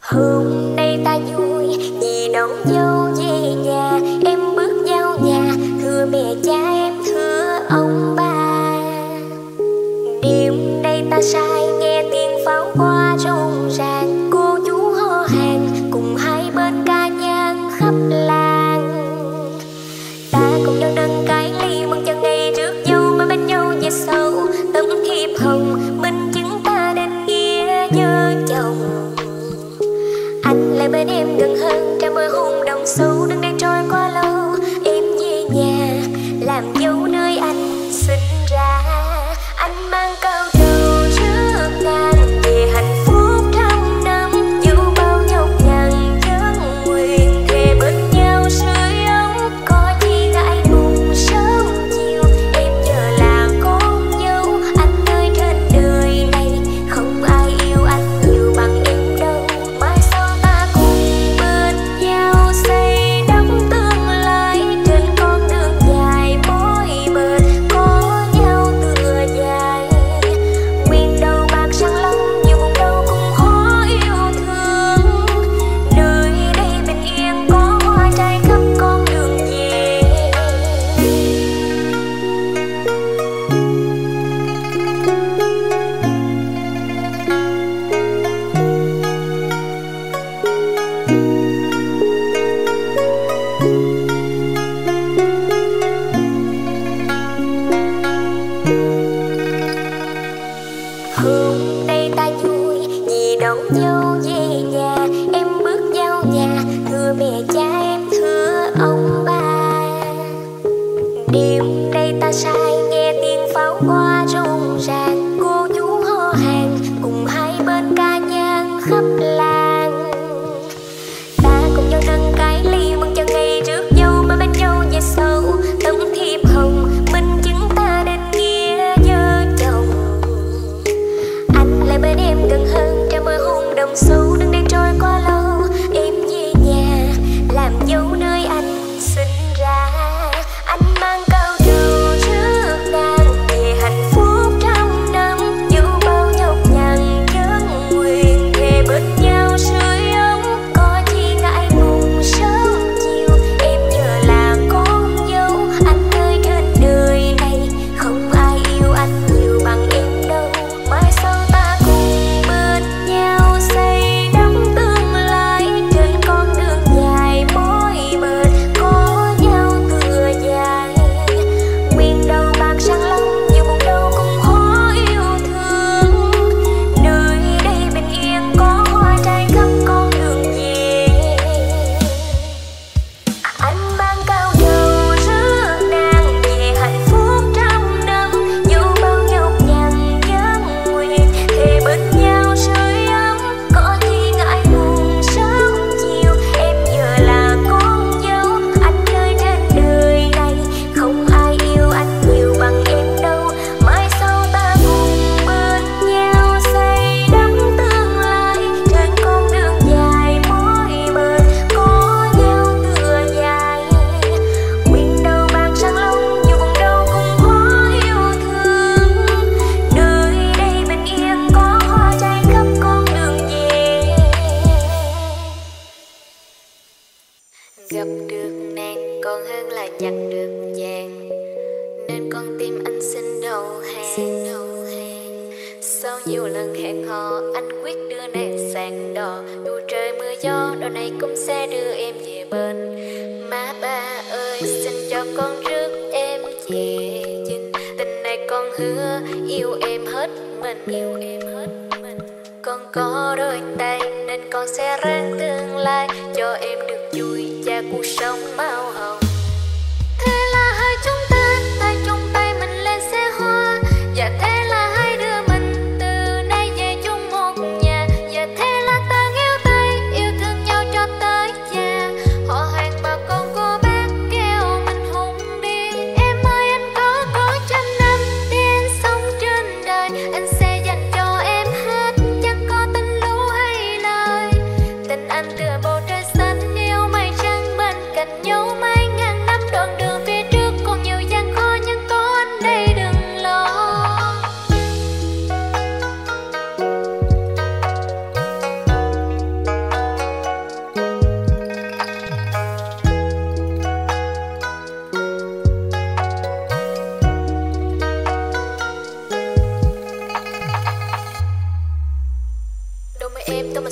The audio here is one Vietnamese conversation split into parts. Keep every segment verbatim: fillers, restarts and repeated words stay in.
Hôm nay ta vui vì đón dâu về nhà, em bước vào nhà thưa mẹ cha em thưa ông bà. Đêm nay ta sai nghe tiếng pháo hoa rộn ràng, cô chú hò hàng cùng hai bên ca nhang khắp làng. Ta cùng nhau nâng cái ly mừng cho ngày rước dâu, mà bên nhau về sau tấm thiệp hồng minh chứng ta nên nghĩa vợ chồng. Anh lại bên em gần hơn, trao môi hôn đồng sâu, đừng để trôi quá lâu. Em về nhà làm dâu nơi anh sinh ra, anh mang cao trầu rước nàng về hạnh phúc trăm năm. Dù bao nhọc nhằn chân nguyện thề bên nhau sưởi ấm, có chi ngại ngùng sớm chiều. Em giờ là con dâu, anh ơi trên đời này không ai yêu anh nhiều bằng em đâu. Mai sau ta cùng bên nhau xây đắp tương lai, trên con đường dài mỗi bên có nhau tựa dài. Nguyện đầu bạc răng long nhiều buồn đau cũng khó yêu thương, nơi đây bình yên có hoa trái khắp con đường về. Hôm nay ta vui vì đón dâu về nhà, em bước vào nhà thưa mẹ cha em thưa ông bà. Đêm nay ta sai nghe tiếng pháo hoa rộn ràng, cô chú hò hàng cùng hai bên ca nhang khắp làng. Ta cùng nhau nâng cái ly mừng cho ngày rước dâu, mà bên nhau về sau tấm thiệp hồng minh chứng ta nên nghĩa vợ chồng. Anh lại bên em gần hơn, trao môi hôn đồng sâu, đừng để trôi quá lâu. Em về nhà làm dâu nơi anh sinh ra, anh mang cao trầu rước nàng về hạnh phúc trăm năm. Dù bao nhọc nhằn chân nguyện thề bên nhau sưởi ấm, có chi ngại ngùng sớm chiều. Em giờ là con dâu, anh ơi trên đời này không ai yêu anh nhiều bằng em đâu. Mai sau ta cùng bên nhau xây đắp tương lai, trên con đường dài mỗi bên có nhau tựa dài. Nguyện đầu bạc răng long nhiều buồn đau cũng khó yêu thương, nơi đây bình yên có hoa trái khắp con đường về. Anh mang cao trầu rước nàng về hạnh phúc trăm năm. Dù bao nhọc nhằn nhân nguyện thề bên nhau sưởi ấm, có chi ngại ngùng sớm chiều. Em giờ là con dâu, anh ơi trên đời này không ai yêu anh nhiều bằng em đâu. Mai sau ta cùng bên nhau xây đắp tương lai, trên con đường dài mỗi bên có nhau tựa dài. Nguyện đầu bạc răng long nhiều buồn đau cũng khó yêu thương, nơi đây bình yên có hoa trái khắp con đường về. Gặp được nàng còn hơn là nhặt được vàng, nên con tim anh xin đầu hàng. Sau nhiều lần hẹn hò, anh quyết đưa nàng sang đò. Dù trời mưa gió, đò này cũng sẽ đưa em về bên. Má ba ơi, xin cho con rước em về dinh. Tình này con hứa yêu em hết mình, yêu em hết mình. Con có đôi tay nên con sẽ ráng tương lai, cho em được vui và cuộc sống màu hồng. Thế là hai chúng ta tay trong tay mình lên xe hoa, và thế là hai đứa mình từ nay về chung một nhà. Và thế là ta nghéo tay yêu thương nhau cho tới già. Họ hàng bà con cô bác kêu mình hùng đi. Em ơi anh có có trăm năm để anh sống trên đời, anh sẽ dành cho em hết, chẳng có tình lũ hay lời. Tình anh tựa bầu trời xanh, yêu mây trắng bên cạnh nhau.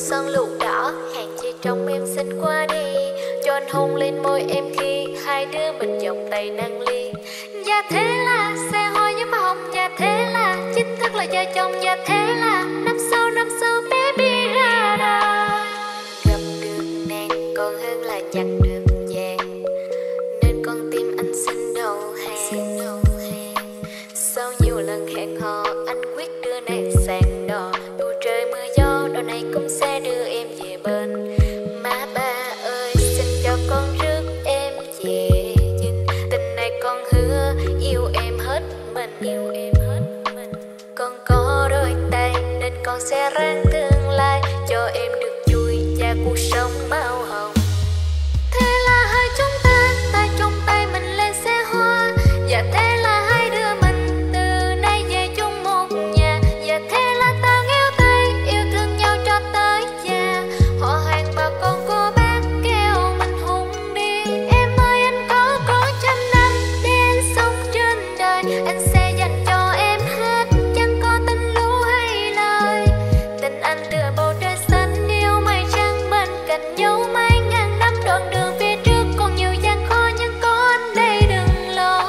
son lụa đỏ, hàng chi trong em xinh qua đi, cho anh hôn lên môi em khi hai đứa mình vòng tay nâng ly. Và thế là xe hoa với màu hồng, và thế là chính thức là vợ chồng, và thế là năm sau năm sau baby ra đời. Gặp được nàng còn hơn là chặt được vàng, nên con tim anh xin đầu hàng. Sau nhiều lần hẹn hò anh quyết đưa nàng sang đò, dù trời mưa gió đò này cũng sẽ đưa em về bên. Má ba ơi xin cho con rước em về dinh, tình này con hứa yêu em hết mình, yêu em hết mình. Con có đôi tay nên con sẽ ráng tương lai cho em được vui và cuộc sống màu hồng. Thế là hai chúng ta tay trong tay mình lên xe hoa, và thế là hai đứa mình từ nay về chung một nhà, và thế là ta nghéo tay yêu thương nhau cho tới già. Họ hàng bà con cô bác kêu mình hùng đi, em ơi anh có có trăm năm để anh sống trên đời, anh sẽ dành cho em hết, chẳng có tình lũ hay lời. Tình anh tựa bầu trời xanh yêu mây trắng bên cạnh nhau mấy ngàn năm, đoạn đường phía trước còn nhiều gian khó nhưng có anh đây đừng lo.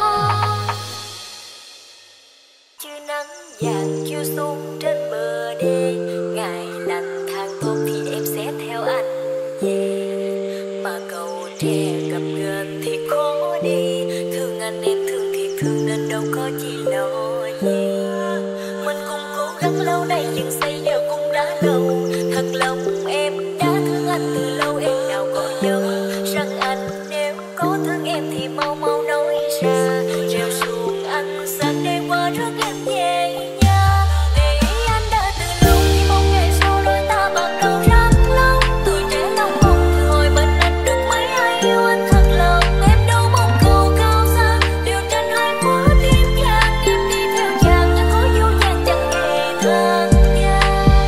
Chưa nắng vàng chiếu xuống trên bờ đê, ngày lạnh tháng tốt thì em sẽ theo anh về, mà cầu tre gặp gần thì khó đi, thương anh em thương thiệt thương nên đâu có chi lo gì. Mình cùng cố gắng lâu nay nhưng xây giờ cũng đã lâu, thật lòng em đã thương anh từ lâu, em nào có nhớ rằng anh nếu có thương em thì mau mau nói ra, treo xuồng anh sáng đêm qua rước em về nhà. Để anh đã từ lâu chỉ mong ngày sau đôi ta bằng đầu rất lâu, tuổi trẻ lòng mong từ hồi bên anh được mấy ai yêu anh thật lòng. Em đâu mong cầu cao xa điều trên hai khóa tim vàng, em đi theo chàng anh có vô vàng chẳng hề thương nhau.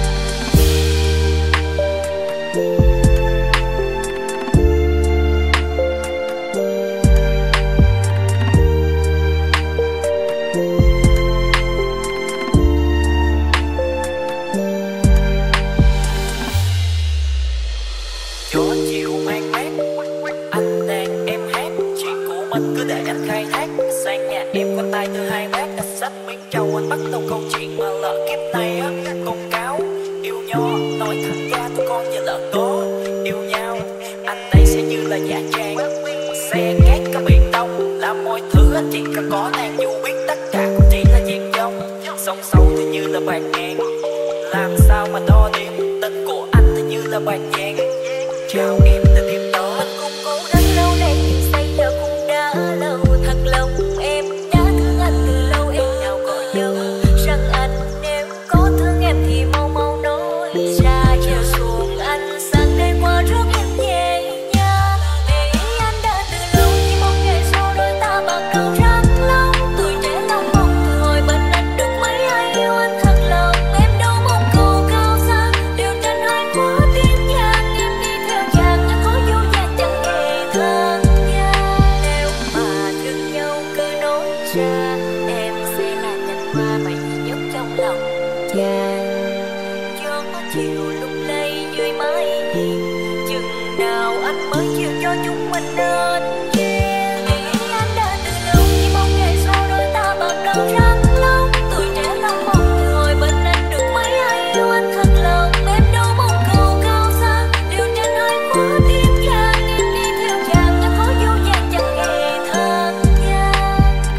Gió chiều mang mát, anh đang em hát, chuyện của mình cứ để anh khai thác. Sang nhà em có tay thứ hai bác, anh xách miếng trầu anh bắt đầu câu chuyện mà lỡ kiếp này á. Con cáo yêu nho nói thẳng ra tụi con và lỡ có yêu nhau, anh đây sẽ như là giả trang xe cát cả biển đông, làm mọi thứ anh chỉ cần có nàng, dù biết tất cả cũng chỉ là chuyện dông. Sông sâu thì như là bạc ngang, làm sao mà đo đếm, tên của anh thì như là bạc vàng. Chào em từ tim đó, Mình cùng cố gắng lâu nay nhưng xây giờ cũng đã lâu, thật lòng em đã thương anh từ lâu, em nào có nhớ rằng anh nếu có thương em thì mau mau nói ra, treo xuồng anh sáng đêm qua rước em về nhà. Để anh đã từ lâu chỉ mong ngày sau đôi ta bằng đầu rất lâu, tuổi trẻ lòng mong từ hồi bên anh được mấy ai yêu anh thật lòng. Em đâu mong cầu cao xa điều trên hai khóa tim vàng, em đi theo chàng anh có vô vàng chẳng hề thương nhau. Nếu mà thương nhau cứ nói ra, em sẽ là nhành hoa mà duy nhất trong lòng chàng. Gió chiều lung lay dưới mái hiên, chừng nào anh mới chịu cho chúng mình nên duyên. Để anh đã từ lâu chỉ mong ngày sau đôi ta bằng đầu rất lâu, tuổi trẻ lòng mong từ hồi bên anh được mấy ai yêu anh thật lòng. Em đâu mong cầu cao xa điều trên hai khóa tim vàng, em đi theo chàng anh có vô vàng chẳng hề thương nhau.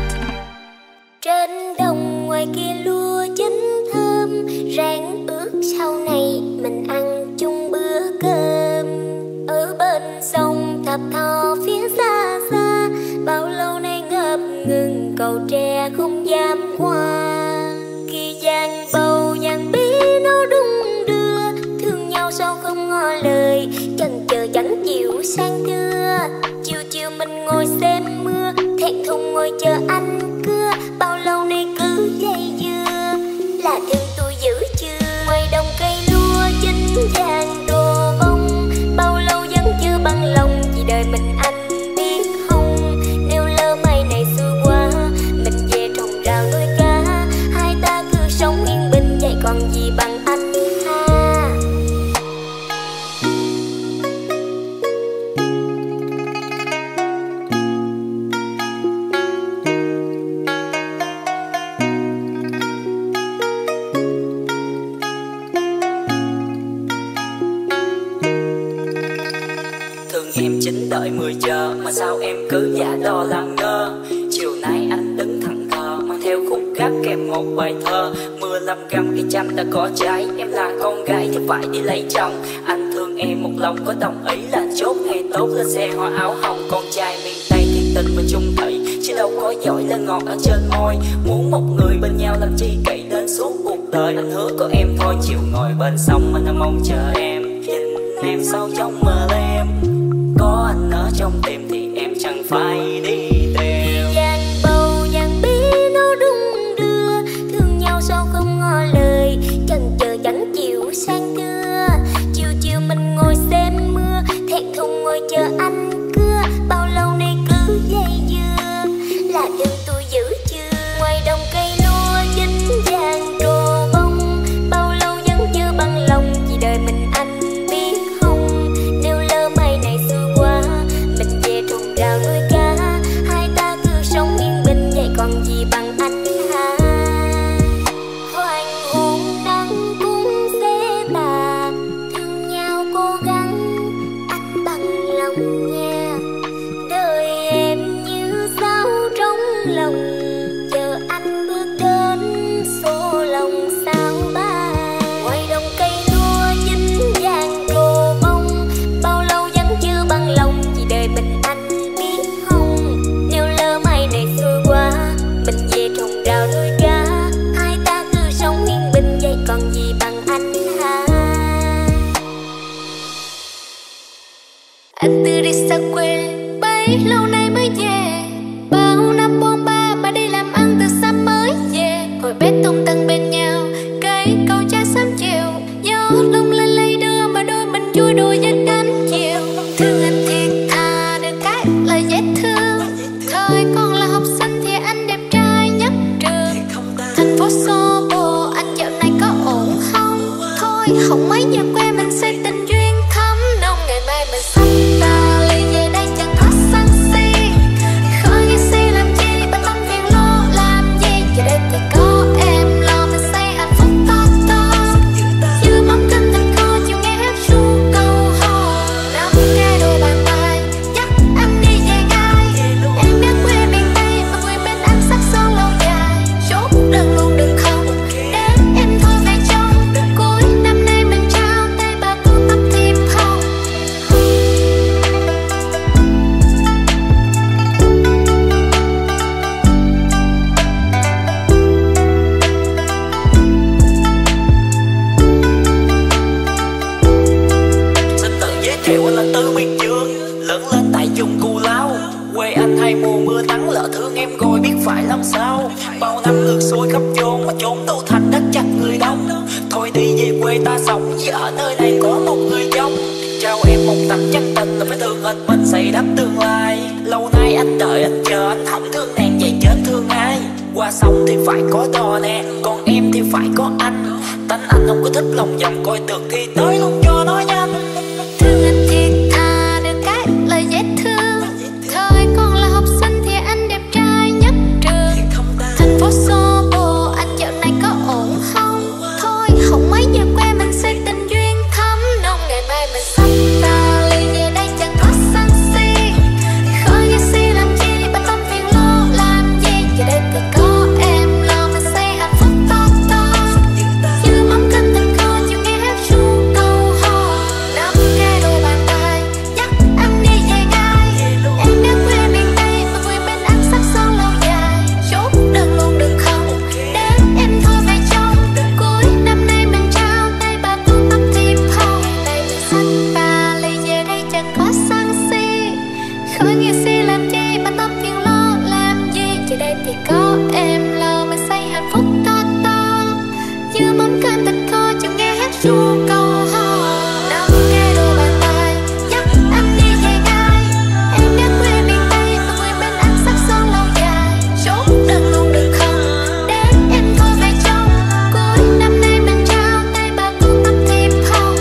Trên đồng ngoài kia lúa chín thơm, rang ước sau này mình ăn chung bữa cơm. Ở bên sông thập thò phía xa xa, bao lâu nay ngập ngừng cầu tre không dám qua. Khi giang bầu giang bí nó đung đưa, thương nhau sao không ngỏ lời, chần chờ chẳng chịu sang thưa. Chiều chiều mình ngồi xem mưa, thẹn thùng ngồi chờ anh cưa, bao lâu nay cứ dây dưa là thương tôi giữ chưa. Ngoài đồng cây lúa chín vàng đồ bông, bao lâu vẫn chưa bằng lòng chỉ đợi mình anh biết không. Nếu lỡ mai này xưa qua mình về trồng rau nuôi cá, hai ta cứ sống yên bình vậy còn gì bằng anh ha. chín đợi mười giờ mà sao em cứ giả đò làm ngơ. Chiều nay anh đứng thẳng thờ mang theo khúc gác kèm một bài thơ. Mưa lâm găm cây chăm đã có trái, em là con gái thì phải đi lấy chồng. Anh thương em một lòng có đồng ý là chốt ngày tốt lên xe hoa áo hồng. Con trai miền Tây thiệt tình và chung thủy chứ đâu có giỏi lên ngọt ở trên môi. Muốn một người bên nhau làm chi kỹ đến suốt cuộc đời, anh hứa có em thôi. Chiều ngồi bên sông anh đang mong chờ em, nhìn em sâu trong mơ em. Có anh ở trong tim thì em chẳng phải đi tìm. Giang bầu giang bí nó đung đưa, thương nhau sao không ngỏ lời, chần chờ chẳng chịu sang cưa. Chiều chiều mình ngồi xem mưa, thẹn thùng ngồi chờ anh cưa. Bao lâu nay cứ dây dưa, là chân tôi giữ chưa. Ngoài đồng cây lúa chín vàng trổ bông, bao lâu vẫn chưa bằng lòng, chỉ đợi mình anh biết không. Nếu lỡ mai này xưa qua, mình về trồng rau nuôi cá, hai ta cứ sống yên bình vậy còn gì bằng anh ha. Hoàng hôn nắng cũng sẽ tà, thương nhau cố gắng anh bằng lòng nha. Đời em như sao trong lòng, chờ anh bước đến số lòng sao ba. Ngoài đồng cây lúa chín vàng trổ bông, bao lâu vẫn chưa bằng lòng, chỉ đợi mình anh biết không. Nếu lỡ mai này xưa qua, mình về trồng rau nuôi cá, hai ta cứ sống yên bình vậy còn gì bằng anh ha. Anh từ đi xa quê bấy lâu nay mới về, bao năm bôn ba mà đi làm ăn từ xa mới về. Ngồi bếp tung tăng bên nhau, cây câu cha sớm chiều, gió lung lên lấy đưa mà đôi mình vui đùa với cánh chiều. Thương anh thiệt thà được cái là dễ thương, thời còn là học sinh thì anh đẹp trai nhất trường. Thành phố xô bồ anh dạo này có ổn không? Thôi không mấy giờ quê mình xây tình duyên thắm nồng, ngày mai mình sắp ta ly về đây chẳng có sân si. Khởi nghĩ si làm chi mà tâm phiền lo làm gì, giờ đây thì có em lo mình xây hạnh phúc to to. Như mắm canh thành kho chiều nghe hát ru câu hò, nắm cái đôi bàn tay dắt anh đi về ngay. Em biết quê miền Tây mà người bên anh sắc son lâu dài, chốt đơn luôn đừng không đến em thôi về trong. Cuối năm nay mình trao tay bà cô tóc thiệp hồng. Xin tự giới thiệu anh là Tư Miền Dương, lớn lên tại vùng Cù Lao. Quê anh hay mùa mưa nắng, lỡ thương em rồi biết phải làm sao. Bao năm ngược xuôi khắp chốn mà chốn đô thành đất chặt người đông. Thôi đi về quê ta sống, chứ ở nơi này có một người giống. Trao em một tấm chân tình là phải thương hết mình xây đắp tương lai. Lâu nay anh đợi anh chờ, anh không thương nàng vậy chết thương ai. Qua sông thì phải có đò nè, còn em thì phải có anh. Tánh anh không có thích lòng vòng, coi được thì tới luôn cho nó nhanh. Thương anh thiệt thà được cái là dễ thương, thời còn là học sinh thì anh đẹp trai nhất trường. Thành phố xô bồ anh dạo này có ổn không? Thôi không mấy giờ quê mình xây tình duyên thắm nồng, ngày mai mình sắp ta ly về đây chẳng có sân si. Khởi nghĩ si làm chi mà tâm phiền lo làm gì, giờ đây thì có em lo mình xây hạnh phúc to to. Như mắm canh thành kho chiều nghe hát ru câu hò, nắm cái đôi bàn tay dắt anh đi về ngay. Em biết quê miền Tây mà người bên anh sắc son lâu dài, chốt đơn luôn đừng không đến em thôi về trong. Cuối năm nay mình trao tay bà cô tóc thiệp hồng, này mình xách ba ly về đây chẳng có sân si. Khởi nghĩ si làm chi mà tâm phiền lo làm gì, giờ đây thì có em lo mình xây hạnh phúc to to. Như mắm canh thịt kho chiều nghe hát ru câu hò, nắm cái đôi bàn tay dắt anh đi về ngay. Em biết quê miền Tây mà người bên anh sắc son lâu dài, chốt đơn luôn đừng không đến em thôi về trong. Cuối năm nay mình trao tay bà cô tóc thiệp hồng.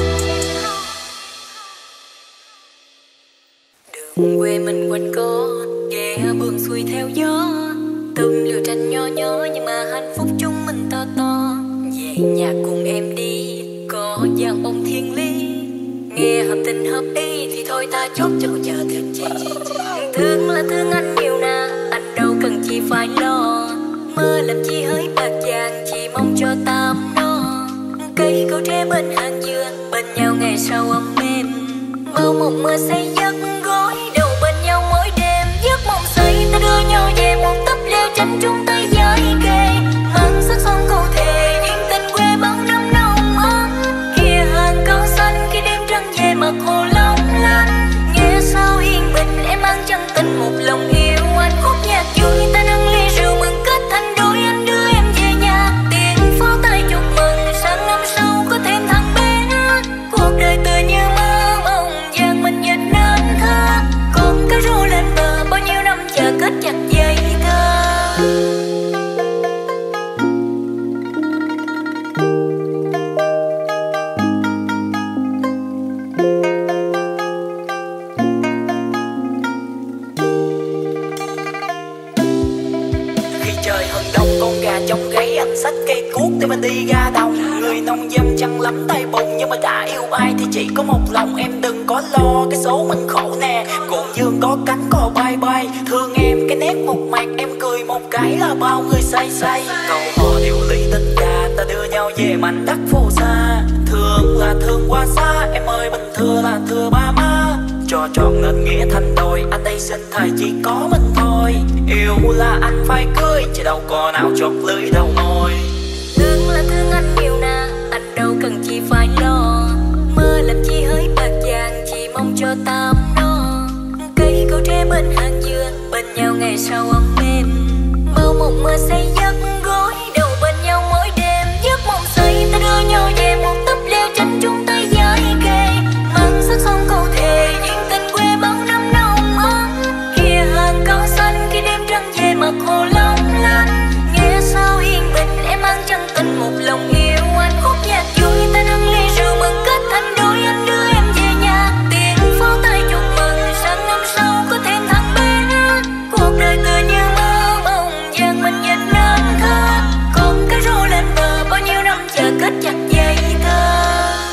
Đường quê mình quanh co, ghé buồn xuôi theo gió. Từng lửa tranh nho nhỏ nhưng mà hạnh phúc chung mình to to. Về nhà cùng em đi, có dàn bông thiên lý. Nghe hợp tình hợp ý thì thôi ta chốt cho chờ thương chi. Thương là thương anh nhiều nà, anh đâu cần chi phải lo. Mơ làm chi hỡi bạc vàng, chỉ mong cho ta ấm no. Cây cầu tre bên hàng dừa, bên nhau ngày sau ấm êm. Bao mộng mơ say giấc gối đầu bên nhau mỗi đêm. Giấc mộng say ta đưa nhau về một túp lều tranh chung tay với kề. Mang sắc son câu thề duyên tình quê bao năm nồng ấm. Kia hàng cao xanh khi đêm trăng về mặt hồ long lanh. Nghe sao yên bình em mang chân tình một lòng yêu. Anh khúc nhạc vui ta nâng ly rượu mừng kết thành đôi. Anh đưa em về nhà tiếng pháo tay chúc mừng. Sang năm sau có thêm thằng bé. Cuộc đời tựa như mơ mộng vàng mình nhìn nên thơ. Con cá rô lên bờ bao nhiêu năm chờ kết chặt dây thơ. Trong gáy anh xách cây cuốc để mình đi ra đồng. Người nông dân chăn lắm tay bùn, nhưng mà đã yêu ai thì chỉ có một lòng. Em đừng có lo cái số mình khổ nè. Cuộn dương có cánh cò bay bay. Thương em cái nét một mặt, em cười một cái là bao người say say. Câu hò điệu lý tình ca, ta đưa nhau về mảnh đất phù sa. Thương là thương quá xa, em ơi bình thưa là thưa ba má. Cho trọn nên nghĩa thành đôi, anh đây xin thầy chỉ có mình thôi. Yêu là anh phải cưới, chứ đâu có nào chót lưỡi đâu môi. Thương là thương anh nhiều nà, anh đâu cần chi phải lo. Mơ làm chi hỡi bạc vàng, chỉ mong cho ta ấm no. Cây cầu tre bên hàng dừa, bên nhau ngày sau ấm êm. Bao mộng mơ say giấc gối đầu bên nhau mỗi đêm. Giấc mộng say ta đưa nhau về một túp lều tranh chung tay với kề. Mang sắc son câu thề duyên tình quê bao năm nồng ấm. Kia hàng cao xanh khi đêm trăng về mặt hồ long lanh. Nghe sao yên bình em mang chân tình một lòng yêu. Anh khúc nhạc vui ta nâng ly rượu mừng kết thành đôi. Anh đưa em về nhà tiếng pháo tay chúc mừng. Sang năm sau có thêm thằng bé. Cuộc đời tựa như mơ mộng vàng mình nhìn nên thơ. Con cá rô lên bờ bao nhiêu năm chờ kết chặt dây thơ.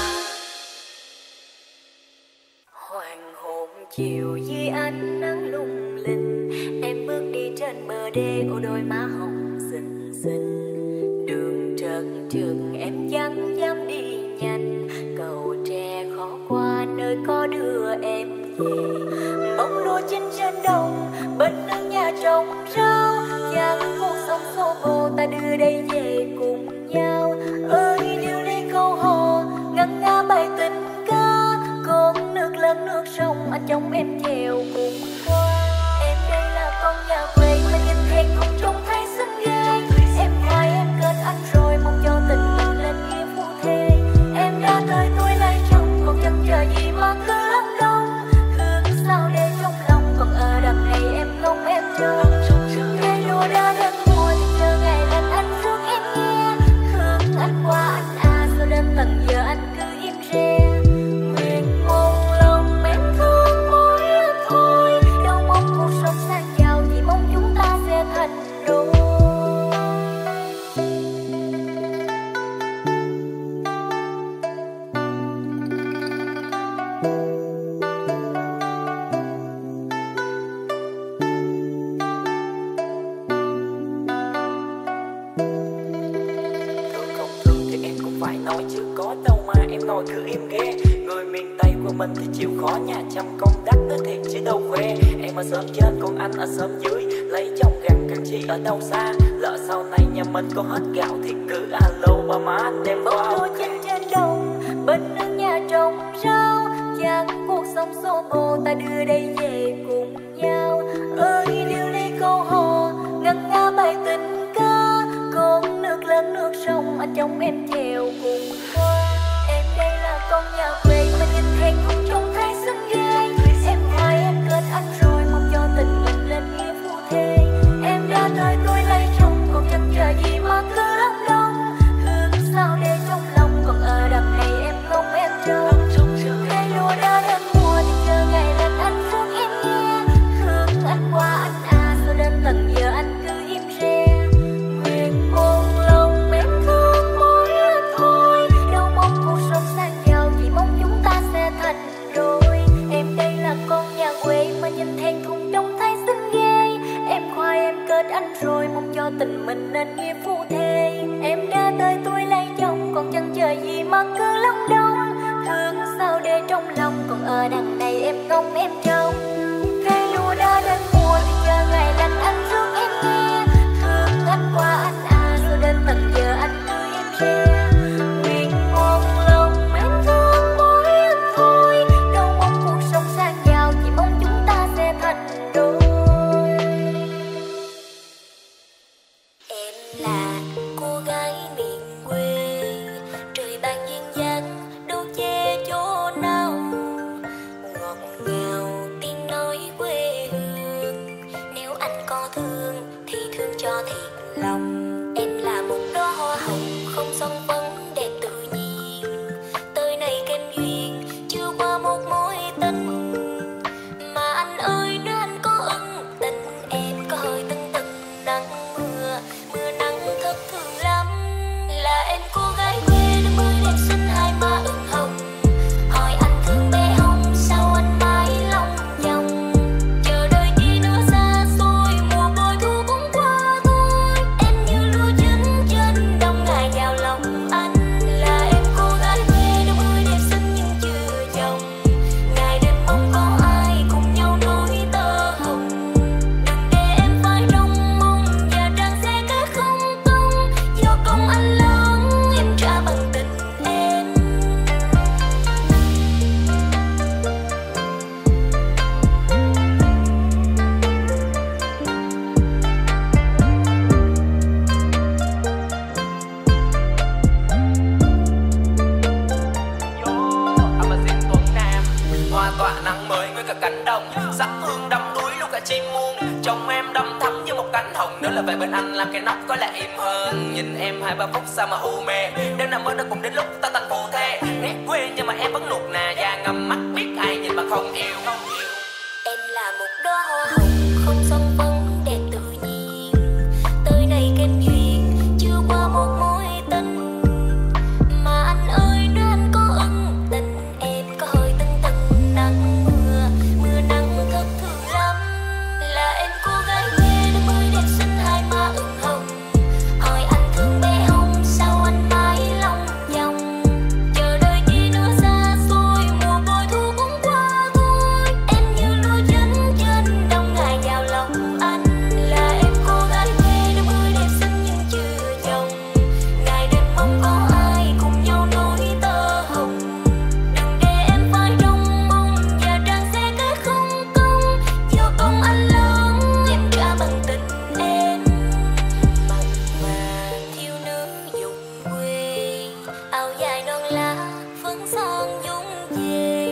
Hoàng hôn chiều với ánh nắng lung linh. Em bước đi trên bờ đê ô đôi má hồng xinh xinh. Đường trơn trượt em chẳng dám đi nhanh. Cầu tre khó qua nơi có đưa em về. Bông lúa chín trên đồng bên nương nhà trồng rau. Chẳng cuộc sống xô bồ ta đưa đây về cùng nhau. Ơi điệu đi câu hò ngân nga bài tình ca. Con nước lớn nước sông anh trong em chèo cùng qua. Em đây là con nhà quê mà nhìn thẹn không trông thấy xinh ghê. Em ngoài em kết anh rồi mong cho tình mình lên nghĩa phu thê. Em đã tới tuổi lấy chồng còn chẳng chờ gì mà cứ lắm đông. Hương sao để trong lòng còn ở đằng này em không em chờ. Cây lúa đã đến mùa thì chờ ngày lên anh rước em nghe. Hương anh qua anh à sao đến tận giờ anh cứ im re. Nguyện mong lòng em thương mỗi anh thôi. Đâu mong cuộc sống sang giàu chỉ mong chúng ta sẽ thành đôi. Thương không thương thì em cũng phải nói, chứ có đâu mà em nói cứ im ghê. Người miền Tây của mình thì chịu khó nhà chăm con đắt tới thiệt chứ đâu về. Em ở xóm trên còn anh ở xóm dưới, lấy chồng gần cần chi ở đâu xa. Lỡ sau này nhà mình có hết gạo thì cứ alo ba má anh đem qua. Bông lúa chín trên đồng bên nương nhà trồng rau. Chẳng cuộc sống xô bồ ta đưa đây về cùng nhau. Ơi điệu đi câu hò ngân nga bài tình ca. Con nước lớn nước sông anh trong em chèo cùng qua. Em đây là con nhà quê mà nhìn thẹn không trông thấy xinh ghê. Em ngoài em kết anh rồi mong cho tình mình lên nghĩa phu thê. Em đã tới tuổi lấy chồng còn chẳng chờ gì mà cứ lắm đông. Hương sao để trong lòng còn ở đằng này em không em chờ. Cây lúa đã đến mùa thì chờ ngày lên anh rước em nghe. Hương anh qua anh à sao đến tận giờ anh cứ im re. Nguyện mong lòng em thương mỗi anh thôi. Đâu mong cuộc sống sang giàu chỉ mong chúng ta sẽ thành tình mình nên nghĩa phu thê. Em đã tới tuổi lấy chồng còn chẳng chờ gì mà cứ lông đông. Thương sao để trong lòng còn ở đằng này em ngóng em trông. Cây lúa đã đến mùa thì chờ ngày lành anh thương em nghe. Thương anh qua anh à rồi đến tận giờ anh tươi em re. Nguyện một lòng em thương mỗi anh thôi. Đâu mong cuộc sống sang giàu chỉ mong chúng ta sẽ thành đôi. Em là cô gái miền quê, trời ban duyên dáng đâu che chỗ nào. Ngọt ngào tiếng nói quê hương, nếu anh có thương thì thương cho thiệt lòng. Em là một đóa hoa hồng không son phấn đẹp tự nhiên, tới nay kém duyên chưa qua một mối tình. Mà anh ơi nếu anh có ưng tình em có hơi tưng tưng nắng mưa, mưa nắng thất thường lắm. Là em cô gái quê đôi mươi đẹp xinh hai má ửng hồng. Hỏi anh thương bé không sao anh mãi lòng vòng. Chờ đợi kia nữa xa xôi mùa bội thu cũng qua thôi. Em như lúa chín trên đồng ngày vào lòng anh. Là em cô gái quê đôi mươi đẹp xinh nhưng chưa chồng. Ngày đêm mong có ai cùng nhau nối tơ hồng. Đừng để em phải trong mong và trang sẽ kết không công. Do công anh lớn em trả bằng tình em. Âm xin Tuấn Nam, hoa tỏa nắng mới nguyên cả cánh đồng, sắc hương đắm đuối lúc cả chim muôn. Trong em đắm thắm như một cánh hồng, nếu là về bên anh làm cái nóc có lẽ im hơn. Nhìn em hai ba phút sao mà u mê, đêm nào mới đã cùng đến lúc ta thành phu thê. Nét quê nhưng mà em vẫn nuột nà da ngầm mắt, biết ai nhìn mà không yêu. Em là một đóa hoa hồng không son phấn đẹp tự nhiên, tới nay kém duyên chưa qua một mối tình. Mà anh ơi nếu anh có ưng tình em có hơi tưng tưng nắng mưa, mưa nắng thất thường lắm. Là em cô gái quê đôi mươi đẹp xinh hai má ửng hồng. Hỏi anh thương bé không sao anh mãi lòng vòng. Chờ đợi kia nữa xa xôi mùa bội thu cũng qua thôi. Em như lúa chín trên đồng ngày vào lòng anh. Là em cô gái quê đôi mươi đẹp xinh nhưng chưa chồng. Ngày đêm mong có ai cùng nhau nối tơ hồng. Đừng để em phải trong mong và trang sẽ kết không công. Do công anh lớn em trả bằng tình em. Mặn mà thiếu nữ vùng quê, áo dài non lá phấn son dung về.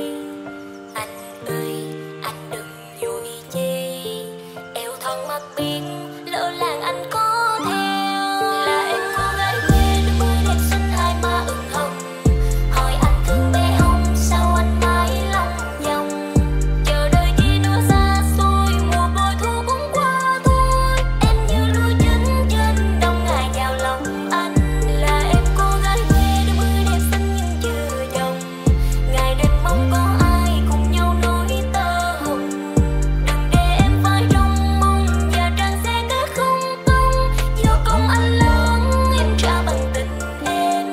Anh ơi anh đừng vội chê, eo thon mắt biết lỡ làng anh có theo. Là em cô gái quê đôi mươi đẹp xinh hai má ửng hồng. Hỏi anh thương bé không sao anh mãi lòng vòng. Chờ đợi kia nữa xa xôi mùa bội thu cũng qua thôi. Em như lúa chín trên đồng ngày vào lòng anh. Là em cô gái quê đôi mươi đẹp xinh nhưng chưa chồng. Ngày đêm mong có ai cùng nhau nối tơ hồng. Đừng để em phải trong mong và trang sẽ kết không công. Do công anh lớn em trả bằng tình em.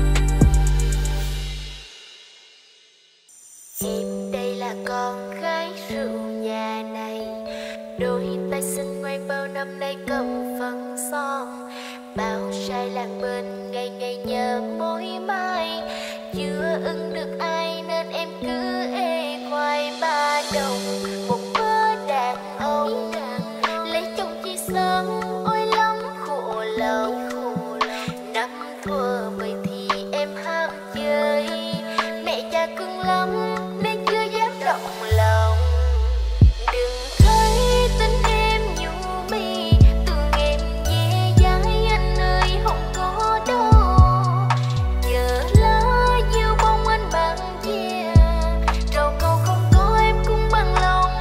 Em đây là con gái rượu nhà này, đôi tay xinh ngoan bao năm nay cầm phấn son. Bao sai làng bên ngày ngày nhớ mối mai, chưa ưng được ai nên em cứ ê khoai ba đồng. Một bữa đàn ông lấy chồng chi sớm ôi lắm khổ lòng. Năm thuở mười thì em ham chơi, mẹ cha cưng lắm nên chưa dám động lòng. Đừng thấy tính em nhu mì, tưởng em dễ dãi anh ơi không có đâu. Giờ lá diêu bông anh bằng chia, trầu cầu không có em cũng bằng lòng.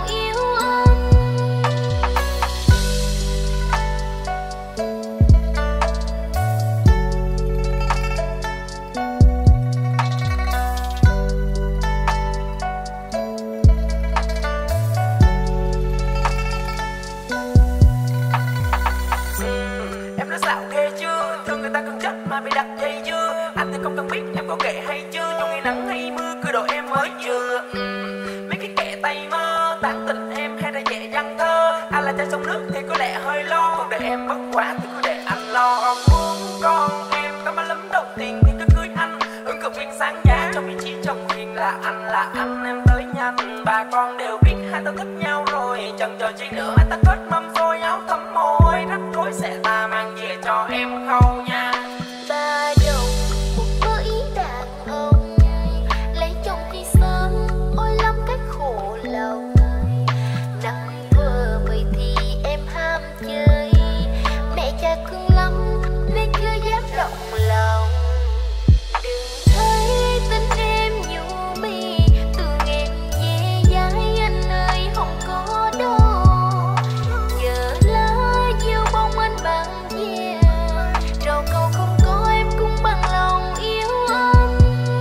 tán tình em hay là nhẹ văn thơ. Anh là trai sông nước thì có lẽ hơi lo, còn để em bất quả thì cứ để anh lo. Muốn con em có má lấm đầu tiên thì cứ cưới anh. Ứng cử viên sáng giá trong vị trí chồng hiền là anh, là anh em tới nhanh. Bà con đều biết hai ta thích nhau rồi, chần chờ chi nữa anh ta kết mâm xôi áo thắm môi. Rắc rối sẽ ta mang về cho em khâu nha. Ba đồng một mơ ý đàn ông, lấy chồng thì sớm ôi lắm cách khổ lòng. Năm thơ mười thì em ham chơi, mẹ cha thương lắm nên chưa dám động lòng. Đừng thấy tính em nhu mì, thương em dễ dãi anh ơi không có đâu. Giờ lá yêu bông anh bằng ve, trầu câu không có em cũng bằng lòng yêu anh.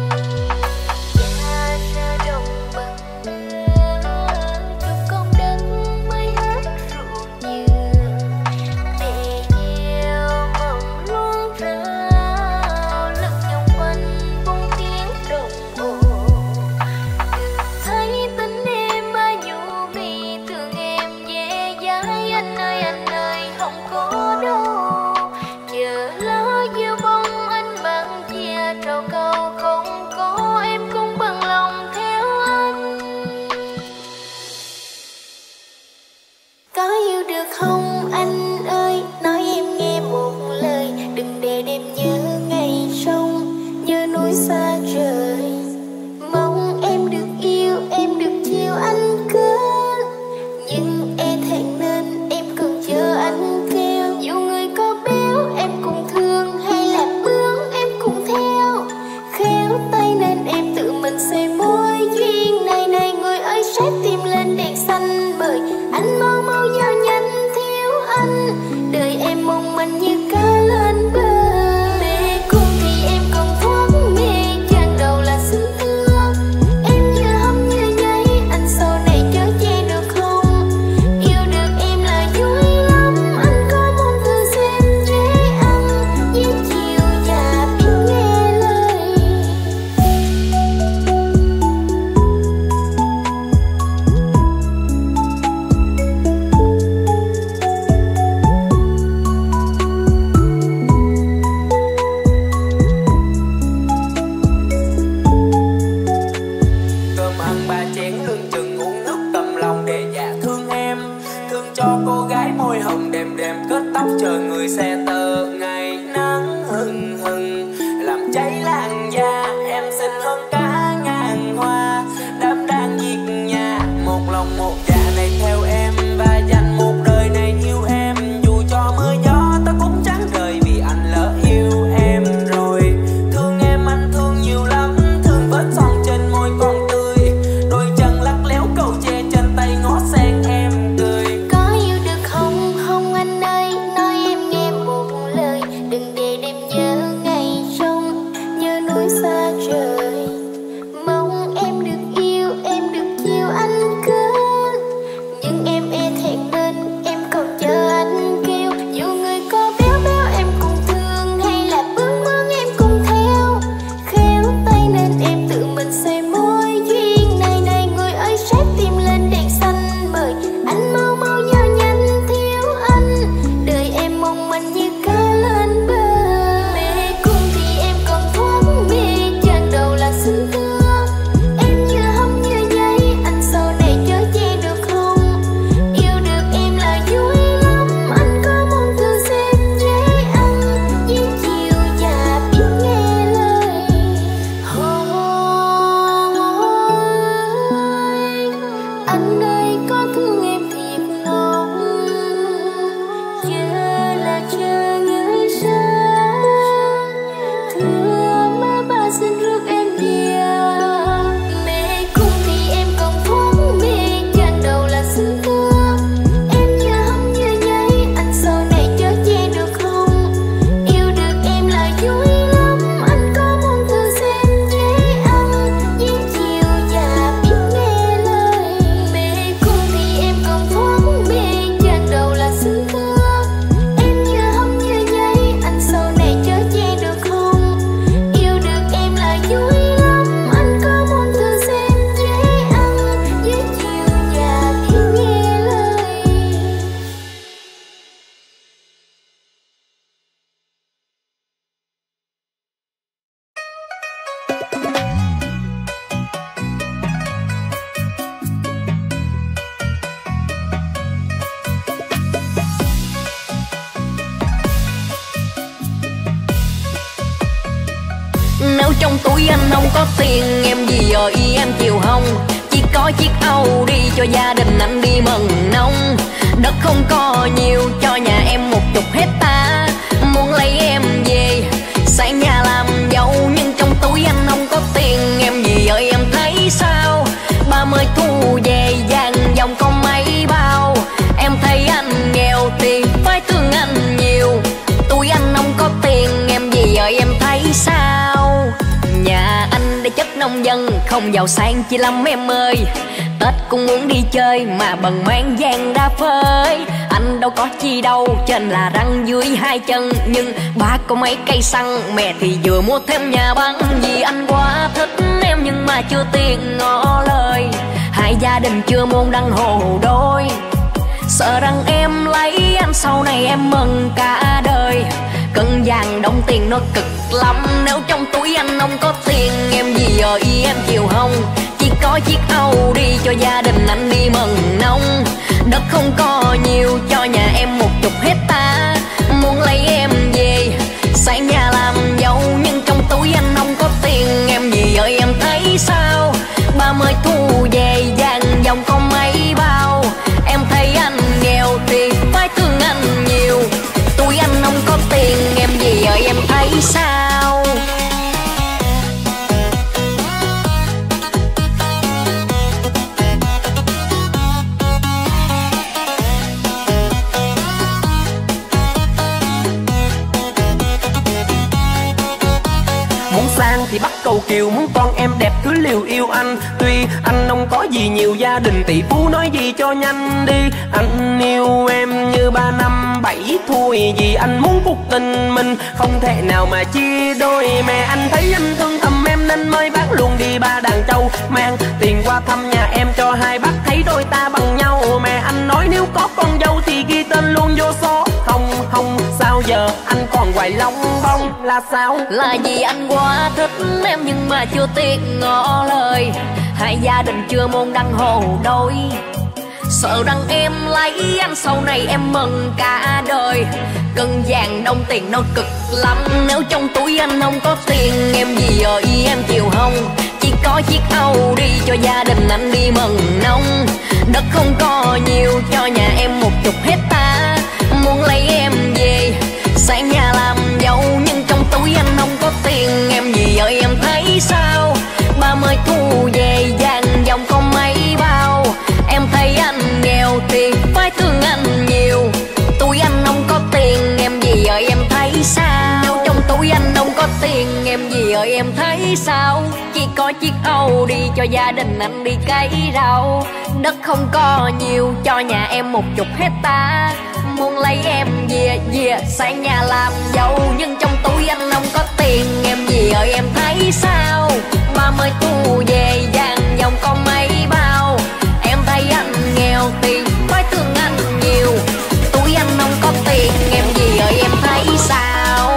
Cha ra đồng bằng mưa, trong con đất mới hát ruộng dừa. Mẹ gieo mầm luống rau, lưng vòng quanh buông tiếng đồng hồ. Đừng thấy tính em ba nhu mì, thương em dễ dãi anh ơi anh ơi không có đâu. Giờ lá gieo bông anh bằng chia, trầu câu không có em cũng bằng lòng theo anh. Có yêu được không anh ơi, nói em nghe một lời. Đừng để đêm nhớ ngày sông, nhớ núi xa trời. Mong em được yêu, em được chiều anh cơn. Nhưng e thẹn nên em cần chờ anh kêu. Dù người có béo em cũng thương, hay là bướng em cũng theo. Khéo tay nên em tự mình xây mối duyên này này. Người ơi sát tìm lên đèn xanh bời, anh mau mau giao nhanh thiếu anh. Đời em mong manh như cá lên bờ. Mê cung thì em còn thoát mê, chàng đầu là xinh thưa. Em như hâm như nháy, anh sau này chớ che được không? Yêu được em là vui lắm, anh có mong thư xem dễ ăn, dễ chiều và biết nghe lời. Cơm ăn ba chén lương chừng, uống nước cầm lòng để dạ thương em. Thương cho cô gái môi hồng đêm đêm kết tóc chờ người xe tơ. Ngày nắng hừng hừng làm cháy làn da, em xinh hơn cả ngàn hoa. Đám đang nhiệt nhà, một lòng một dạ này theo em, và dành một đời này yêu em. Dù cho mưa gió ta cũng chẳng rời, vì anh lỡ yêu em rồi. Thương em anh thương nhiều lắm, thương vết son trên môi còn tươi. Đôi chân lắc léo cầu tre trên tay ngó sen em cười. Có yêu được không không anh ơi, nói em nghe một lời. Đừng để đêm nhớ ngày sông, nhớ núi xa trời. Mong em được yêu, em được chiều anh cơn. Nhưng em e thẹn nên em còn chờ anh kêu. Dù người có béo béo em cũng thương, hay là bướng bướng em cũng theo. Khéo tay nên em tự mình xây mối duyên này này. Người ơi sát tìm lên đèn xanh bời, anh mau mau giao nhanh thiếu anh. Đời em mong manh như cá lên bờ. Mê cung thì em còn thoát mê, chàng đầu là xinh thưa. Em như hâm như nháy, anh sau này chớ che được không? Yêu được em là vui lắm, anh có mong thư xem dễ ăn, dễ chiều và biết nghe lời. Ôi anh ơi có thương em thiệt lòng, chờ là chờ người xa. Thưa má ba xin rước em về. Mê cung thì em còn thoát mê, chàng đầu là xinh thưa. Em như hâm như nháy, anh sau này chớ che được không? Yêu được em là vui lắm, anh có mong thư xem dễ ăn, dễ chiều và biết nghe lời. Mê túi anh không có tiền, em gì rồi em chịu không? Chỉ có chiếc Audi cho gia đình anh đi mần nông. Đất không có nhiều, cho nhà em một chục hecta. Muốn lấy em về, sang nhà làm dâu. Nhưng trong túi anh không có tiền, em gì rồi em thấy sao? Ba mươi thu về vàng dòng có mấy bao. Em thấy anh nghèo thì phải thương anh nhiều. Túi anh không có tiền, em gì rồi em thấy sao? Nhà anh để chất nông dân, không giàu sang chi lắm em ơi. Tết cũng muốn đi chơi mà bần mang vàng đa phơi. Anh đâu có chi đâu, trên là răng dưới hai chân. Nhưng ba có mấy cây xăng, mẹ thì vừa mua thêm nhà băng. Vì anh quá thích em nhưng mà chưa tiền ngỏ lời. Hai gia đình chưa môn đăng hồ đôi. Sợ rằng em lấy anh sau này em mừng cả đời. Cân vàng đồng tiền nó cực lắm. Nếu trong túi anh không có tiền, em gì rồi em chịu không? Chỉ có chiếc Audi cho gia đình anh đi mần nông. Đất không có nhiều, cho nhà em một chục hecta. Muốn lấy em về, sang nhà làm dâu. Nhưng trong túi anh không có tiền, em gì rồi em thấy sao? Ba mươi thu về vàng dòng có mấy bao. Em thấy anh nghèo thì phải thương anh nhiều. Túi anh không có tiền, em gì rồi em thấy sao? Muốn sang thì bắt cầu kiều, muốn con em đẹp cứ liều yêu anh. Tuy anh không có gì nhiều, gia đình tỷ phú nói gì cho nhanh đi. Anh yêu em như ba năm bảy thôi. Vì anh muốn cuộc tình mình không thể nào mà chia đôi. Mẹ anh thấy anh thương thầm em nên mới bác luôn đi ba đàn châu. Mang tiền qua thăm nhà em cho hai bác thấy đôi ta bằng nhau. Mẹ anh nói nếu có con dâu thì ghi tên luôn vô số. Không không sao giờ anh còn hoài long bông là sao? Là vì anh quá thích em nhưng mà chưa tiền ngỏ lời. Hai gia đình chưa môn đăng hồ đôi. Sợ rằng em lấy anh sau này em mừng cả đời. Cân vàng đồng tiền nó cực lắm. Nếu trong túi anh không có tiền, em gì rồi em chịu không? Chỉ có chiếc Audi cho gia đình anh đi mần nông. Đất không có nhiều, cho nhà em một chục hecta. Muốn lấy em về, sang nhà làm dâu. Nhưng trong túi anh không có tiền, em gì rồi em thấy sao? Ba mươi thu về vàng dòng có mấy bao. Em thấy anh nghèo thì phải thương anh nhiều. Túi anh không có tiền, em gì rồi em thấy sao? Nếu trong túi anh không có tiền, em gì rồi em thấy sao? Chỉ có chiếc Audi cho gia đình anh đi cấy rau. Đất không có nhiều, cho nhà em một chục hecta. Muốn lấy em về về sang nhà làm dâu. Nhưng trong túi anh không có tiền, em gì rồi em thấy sao? Ba mươi thu về vàng dòng có mấy bao. Em thấy anh nghèo thì phải thương anh nhiều. Túi anh không có tiền, em gì rồi em thấy sao?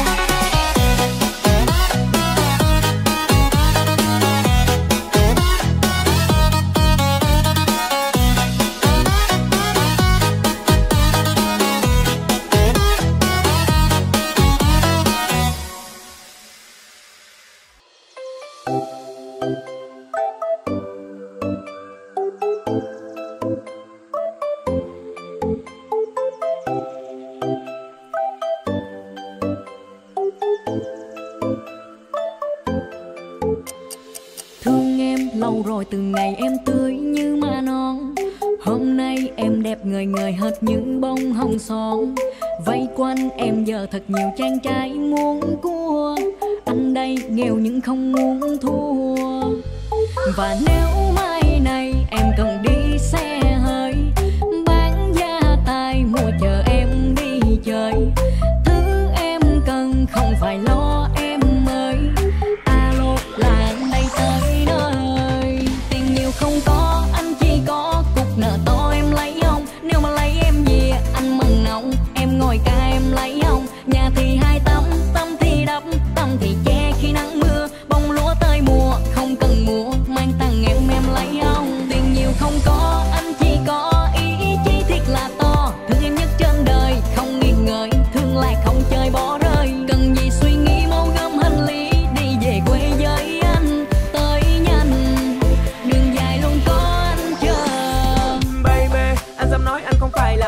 Lâu rồi từ ngày em tươi như ma non. Hôm nay em đẹp ngời ngời hết những bông hồng son. Vây quanh em giờ thật nhiều chàng trai muốn cua. Anh đây nghèo nhưng không muốn thua. Và nếu mai này em cần đi xe hơi, bán gia tài mua chờ em đi chơi. Thứ em cần không phải lo em ơi. Alo là anh đây tới nơi. Tiền nhiều không có, anh chỉ có cục nợ to em lấy không? Nếu mà lấy em về anh mừng nồng. Em ngồi ca em lấy không? Nhà thì hai tấm, tấm thì đắp, tấm thì che khi nắng mưa. Bông lúa tới mùa không cần mua, mang tặng em em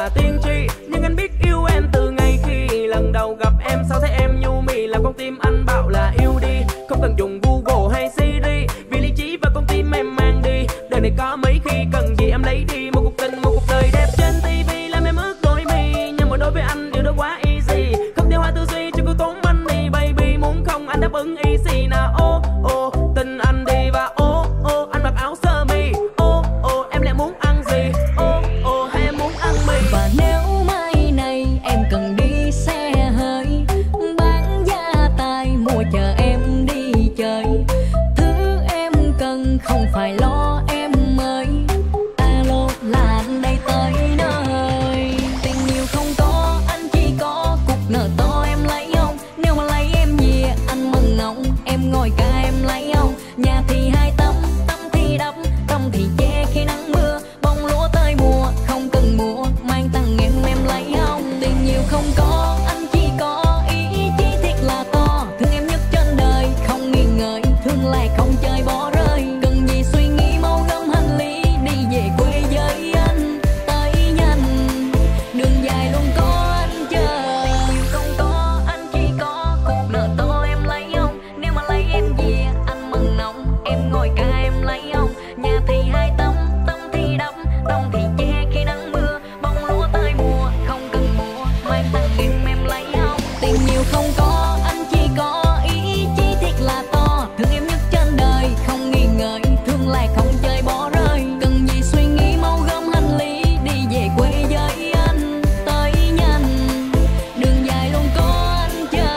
là tiên tri, nhưng anh biết yêu em từ ngày khi lần đầu gặp em. Sao thấy em nhu mì làm con tim anh bảo là yêu đi, không cần dùng Google hay Siri, vì lý trí và con tim em mang đi. Đời này có mấy khi cần gì em lấy đi, một cuộc tình một cuộc đời đẹp trên tivi làm em ướt đôi mi. Nhưng mà đối với anh điều đó quá easy, không theo hai tư duy cho cô tốn money baby. Muốn không anh đáp ứng easy nào. Ô ô tin anh đi và ô ô anh mặc áo sơ mi. Ô ô em lại muốn ăn gì, ô ô hay em muốn ăn mì. Và nếu mai này em cần đi xe hơi, bán gia tài mua chờ em đi chơi. Thứ em cần không phải lo em ơi, alo là anh đây tới nơi. Tình yêu không có, anh chỉ có cục nợ to em lấy không? Nếu mà lấy em về anh mừng ngọng, em ngồi ca em lấy không? Nhà thì hai tấm, tấm thì đắp, tấm thì che khi nắng mưa. Bông lúa tới mùa, không cần mua, mang tặng em em lấy không? Tình yêu không có, anh chỉ có ý chí thiệt là to. Thương em nhất trên đời, không nghi ngờ, thương lại không chơi bỏ rơi. Cần gì suy nghĩ mau gom hành lý, đi về quê với anh, tới nhanh. Đường dài luôn có anh chờ. Tình yêu không có, anh chỉ có cuộc nợ to em lấy không? Nếu mà lấy em về, anh mừng nọng, em ngồi ca em lấy không? Nhà thì hai tấm, tấm thì đắp, tấm thì che khi nắng mưa. Bông lúa tới mùa, không cần mua, mang tặng em em lấy không? Tình yêu không có, anh chỉ có ý chí thiệt là to. Thương em nhất trên đời, không nghi ngờ, thương lại không chơi bỏ rơi. Cần gì suy nghĩ mau gom hành lý, đi về quê với anh, tới nhanh. Đường dài luôn có anh chờ.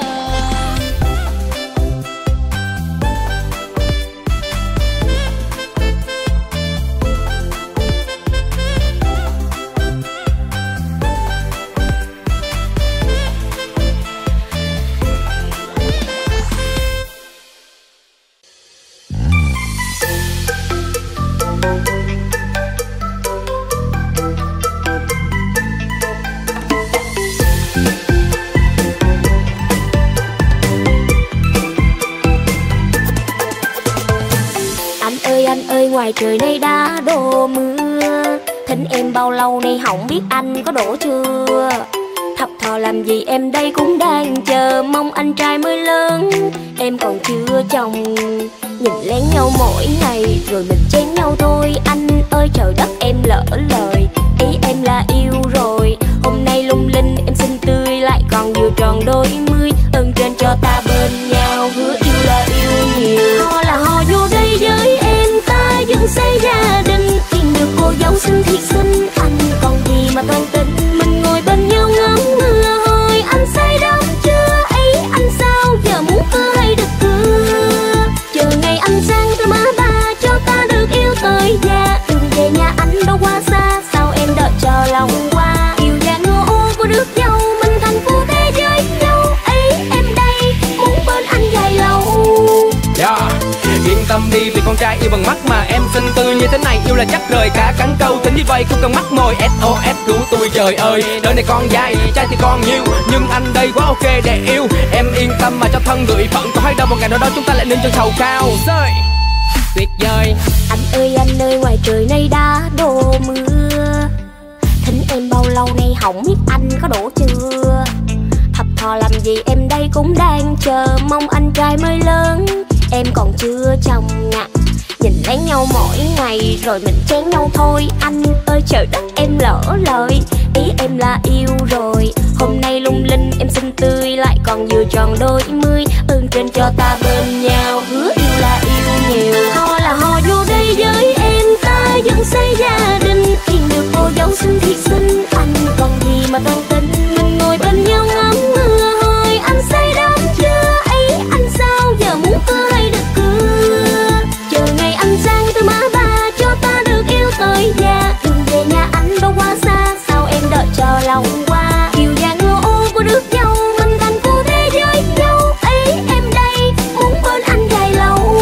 Anh ơi anh ơi ngoài trời nay đã đổ mưa, thỉnh em bao lâu nay không biết anh có đổ chưa. Thập thò làm gì em đây cũng đang chờ, mong anh trai mới lớn em còn chưa chồng. Nhìn lén nhau mỗi ngày rồi mình chén nhau thôi. Anh ơi trời đất em lỡ lời, ý em là yêu rồi. Hôm nay lung linh em xinh tươi lại còn vừa tròn đôi mươi. Ơn trên cho ta bên nhau, hứa yêu là yêu nhiều. Ho là ho vô đây với em, ta dừng xây gia đình. Tìm được cô dâu xinh thiệt xinh, anh còn gì mà toan tính. Mình ngồi bên nhau ngắm mưa hồi, anh say đắm chưa ấy. Anh sao giờ muốn cưa hay được cưa, chờ ngày anh sang tới má ba cho ta được yêu tới già. Đừng về nhà anh đâu quá xa, sao em đợi chờ lòng qua. Yêu già ngô ô của đứa dâu, mình thành phu thế giới nhau ấy. Em đây muốn bên anh dài lâu. Yeah. Yên tâm đi vì con trai yêu bằng mắt mà em xinh tươi như thế này. Yêu là chắc rời cả cắn câu, tính như vậy không cần mắc mồi. ét o ét cứu tôi trời ơi, đời này con dài trai thì còn nhiều, nhưng anh đây quá ok để yêu. Em yên tâm mà cho thân gửi phận, có hay đâu một ngày nào đó chúng ta lại lên chân thầu cao. Rơi tuyệt vời. Anh ơi anh ơi ngoài trời nay đã đổ mưa, thỉnh em bao lâu nay không biết anh có đổ chưa. Thập thò làm gì em đây cũng đang chờ, mong anh trai mới lớn em còn chưa chồng ngặt. Nhìn lén nhau mỗi ngày rồi mình chén nhau thôi. Anh ơi trời đất em lỡ lời, ý em là yêu rồi. Hôm nay lung linh em xinh tươi lại còn vừa tròn đôi mươi. Ơn trên cho ta bên nhau, hứa yêu là yêu nhiều. Ho là ho vô đây với em, ta dừng xây gia đình. Tìm được cô dâu xinh thiệt xinh, anh còn gì mà toan tính. Mình ngồi bên nhau ngắm mưa hồi, anh say đắm chưa ấy. Anh sao giờ muốn cưa hay được cưa, chờ ngày anh sang tới má ba cho ta được yêu tới già. Đừng về nhà anh đâu quá xa, sao em đợi chờ lòng qua. Kiều già ngô ô của đứa dâu, mình thành phu thế giới nhau ấy. Em đây muốn bên anh dài lâu.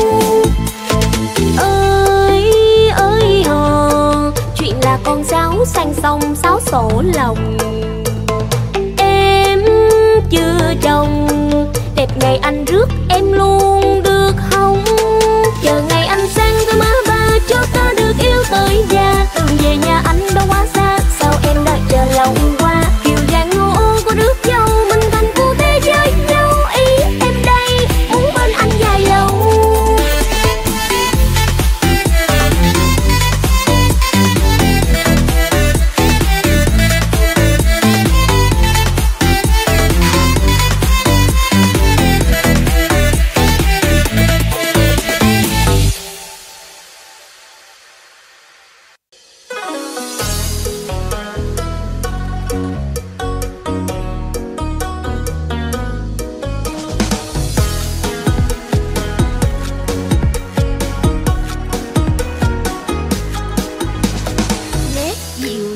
Ơi ơi hò, chuyện là con cháu sang sông sáo sổ lòng. Em chưa chồng, đẹp ngày anh rước em luôn được không. Chờ ngày anh sang tới má ba cho ta được yêu tới già. Đừng về nhà anh đâu quá xa, sao em đợi chờ lòng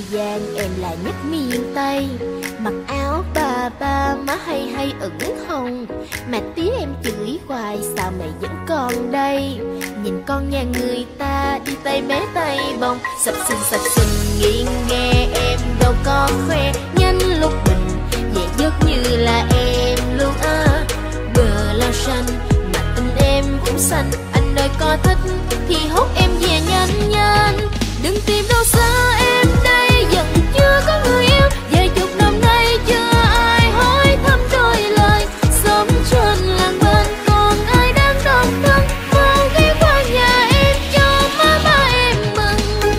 Giang, em là nhất miền Tây. Mặc áo bà ba má hay hay ửng hồng, mà tía em chửi hoài sao mày vẫn còn đây. Nhìn con nhà người ta đi tay mé tay bồng, sập sình sập sình nghiêng nghe em đâu có khoe. Nhanh lúc bình về giấc như là em luôn à. Bờ lao xanh mà tình em cũng xanh, anh ơi có thích thì hốt em về nhanh nhanh. Đừng tìm đâu xa em đây vẫn chưa có người yêu, vài chục năm nay chưa ai hỏi thăm đôi lời. Sống trên làng bên còn ai đang độc thân, mau ghé qua nhà em cho má ba em mừng.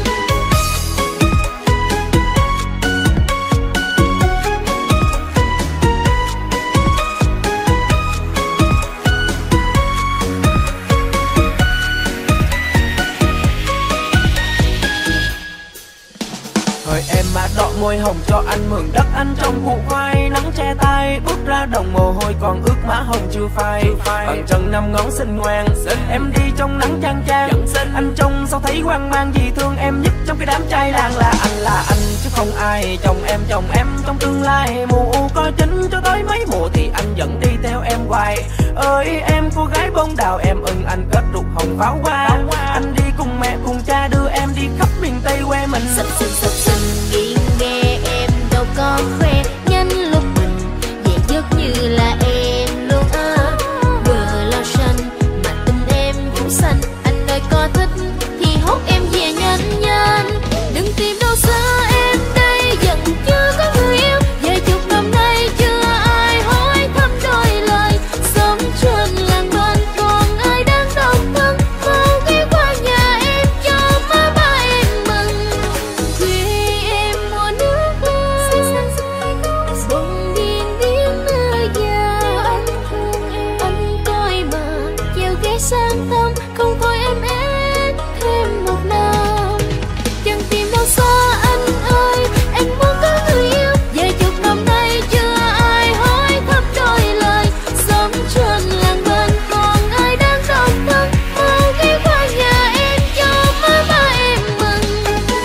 Thời em mà đọ môi hồng cho anh mượn đất anh trong vụ khoai. Nắng che tay bước ra đồng mồ hôi còn ướt má hồng chưa phai. Bằng chân năm ngón xinh ngoan, em đi trong nắng chang chang. Anh trông sao thấy hoang mang, vì thương em nhất trong cái đám trai làng. Là anh là anh chứ không ai, chồng em chồng em trong tương lai. Mùa u coi chính cho tới mấy mùa thì anh vẫn đi theo em hoài. Ơi em cô gái bông đào em ưng anh kết rục hồng pháo hoa. Anh đi cùng mẹ cùng cha đưa em đi khắp miền Tây quê mình. Sập sình sập sình nghiêng nghe em đâu có khoe. Nhanh lúc mình về giấc như là em luôn à. Bờ lao xanh mà tình em cũng xanh, anh ơi có thích thì hốt em về nhanh nhanh. Đừng tìm đâu xa em đây vẫn chưa có người yêu, vài chục năm nay chưa ai hỏi thăm đôi lời. Sống trên làng bên còn ai đang độc thân, mau ghé qua nhà em cho má ba em mừng. Khuya em mua nước lên bông điên điên nơi nhà anh thương em. Anh coi mà chiều ghé sang thăm, không thôi em ép thêm một năm. Chẳng tìm đâu xa anh ơi, em muốn có người yêu, vài chục năm nay chưa ai hỏi thăm đôi lời. Sống trên làng bên còn ai đang độc thân, mau ghé qua nhà em cho má ba em mừng.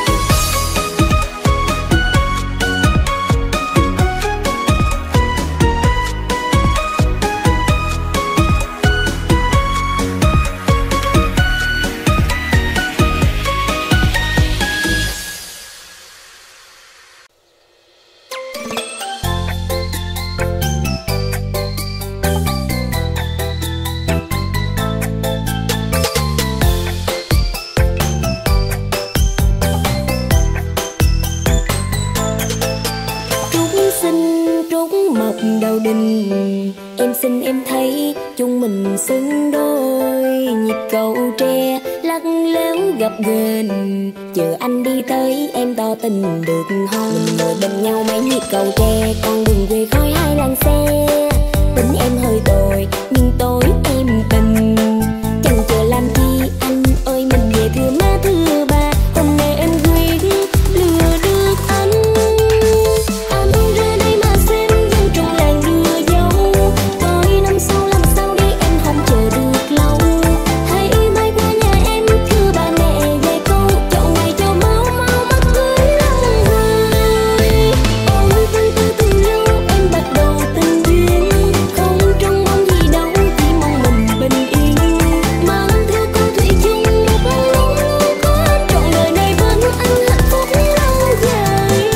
Trúc xinh trúc mọc đầu đình, em xin em thấy chúng mình xứng đôi. Nhịp cầu tre lắc léo gập ghềnh, chờ anh đi tới em tỏ tình được không? Mình ngồi bên nhau mấy nhịp cầu tre, con đường về khói hai làng xe. Tính em hơi tồi nhưng tối em tình, chẳng chờ làm chi anh ơi mình về thưa má thưa ba. Hôm nay em quyết lừa được anh. Anh ra đây mà xem dân trong làng đưa dấu, tới năm sau làm sao đi em không chờ được lâu. Hãy bay qua nhà em thưa ba mẹ về câu, chọn ngày cho máu máu mắt cưới lòng người. Ôi từ từ từ lâu em bắt đầu tình duyên, không trông mong gì đâu chỉ mong mình bình yên. Mang theo câu thủy chung một mong luôn luôn có anh, trọn đời này bên anh hạnh phúc lâu dài.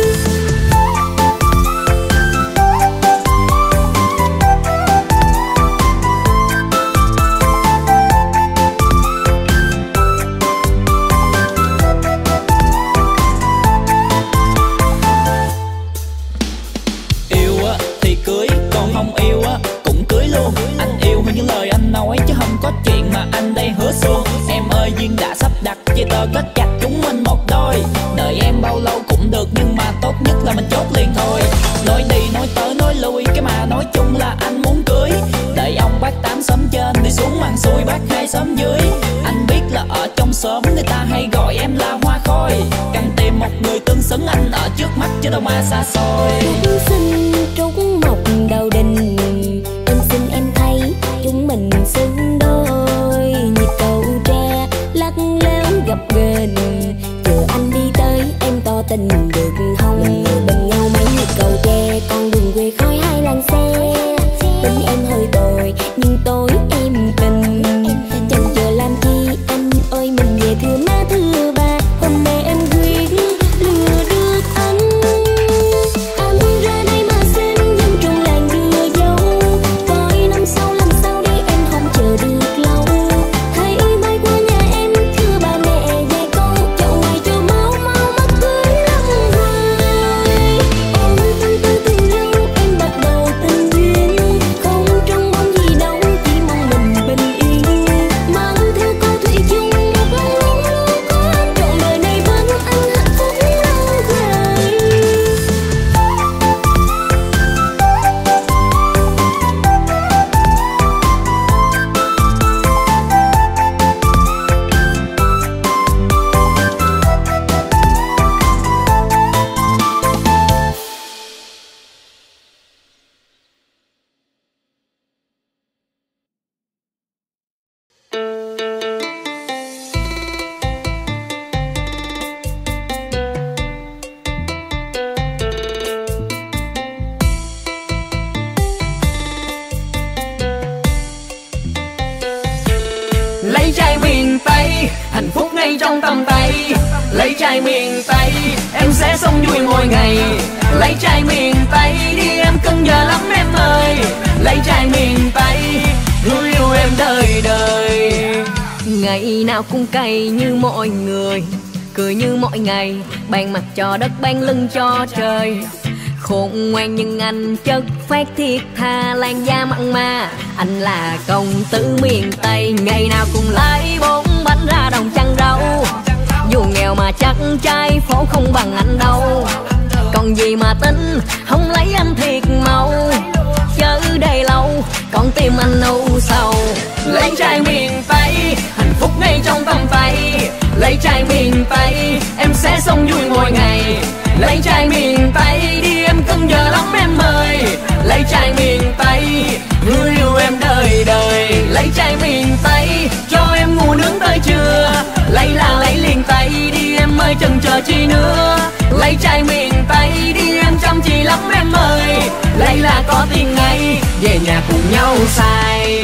Yêu á thì cưới, còn không yêu á cũng cưới luôn. Anh yêu hơn những lời anh nói chứ không có chuyện mà anh đây hứa xuông. Em ơi duyên đã sắp đặt, chia tờ kết chặt chúng mình một đôi. Đợi em bao lâu cũng được nhưng mà tốt nhất là mình chốt liền thôi. Nói đi nói tới nói lui cái mà nói chung là anh muốn cưới. Đợi ông bác tám xóm trên đi xuống màn xuôi bác hai xóm dưới. Anh biết là ở trong xóm người ta hay gọi em là hoa khôi. Cần tìm một người tương xứng anh ở trước mắt chứ đâu mà xa xôi. Trúc xinh trúc mọc đầu đình, em xin em thấy chúng mình xứng đôi. Nhịp cầu tre lắc léo gập ghềnh, chờ anh đi tới em tỏ tình được không? Bên nhau mấy nhịp cầu tre, con đường quê khói hai làn xe. Tính em hơi tồi nhưng tối em tình, chẳng chờ làm chi anh ơi mình về thưa má thưa ba. Hôm nay em quyết lừa được anh, anh ra đây mà xin dân trong làng đưa dấu. Coi năm sau làm sao đi em không chờ được lâu. Hãy bay qua nhà em thưa ba mẹ dạy con, chậu ngày cho máu mau mắt cưới lắm hoài. Ôi từ từ từ lâu em bắt đầu tình duyên, không trông mong gì đâu chỉ mong mình bình yên. Mang theo câu thủy chung một lòng luôn luôn có anh, trọn đời này vẫn anh hạnh phúc lâu dài. Lấy trai miền Tây, hạnh phúc ngay trong tầm tay. Lấy trai miền Tây, em sẽ sống vui mỗi ngày. Lấy trai miền Tây đi em cưng giờ lắm em ơi. Lấy trai miền Tây, người yêu em đời đời. Ngày nào cũng cay như mọi người, cười như mọi ngày, ban mặt cho đất ban lưng cho trời. Khôn ngoan nhưng anh chất phát thiết tha, làn da mặn mà anh là công tử miền Tây. Ngày nào cũng lấy bốn bánh ra đồng chăn rau, dù nghèo mà chắc trai phố không bằng anh đâu. Còn gì mà tính không lấy anh thiệt màu, chớ đây lâu con tim anh u sầu. Lấy trai miền Tây, hạnh phúc ngay trong tầm tay. Lấy trai miền Tây, em sẽ sống vui mỗi ngày. Lấy trai miền Tây đi em cưng giờ lắm em ơi. Lấy trai miền Tây, người yêu em đời đời. Lấy trai miền Tây, cho em ngủ nướng tới trưa. Lấy là lấy liền tay đi em ơi, chần chờ chi nữa. Lấy trai miền Tây đi em chăm chỉ lắm em ơi. Lấy là có tiền ngay, về nhà cùng nhau xài.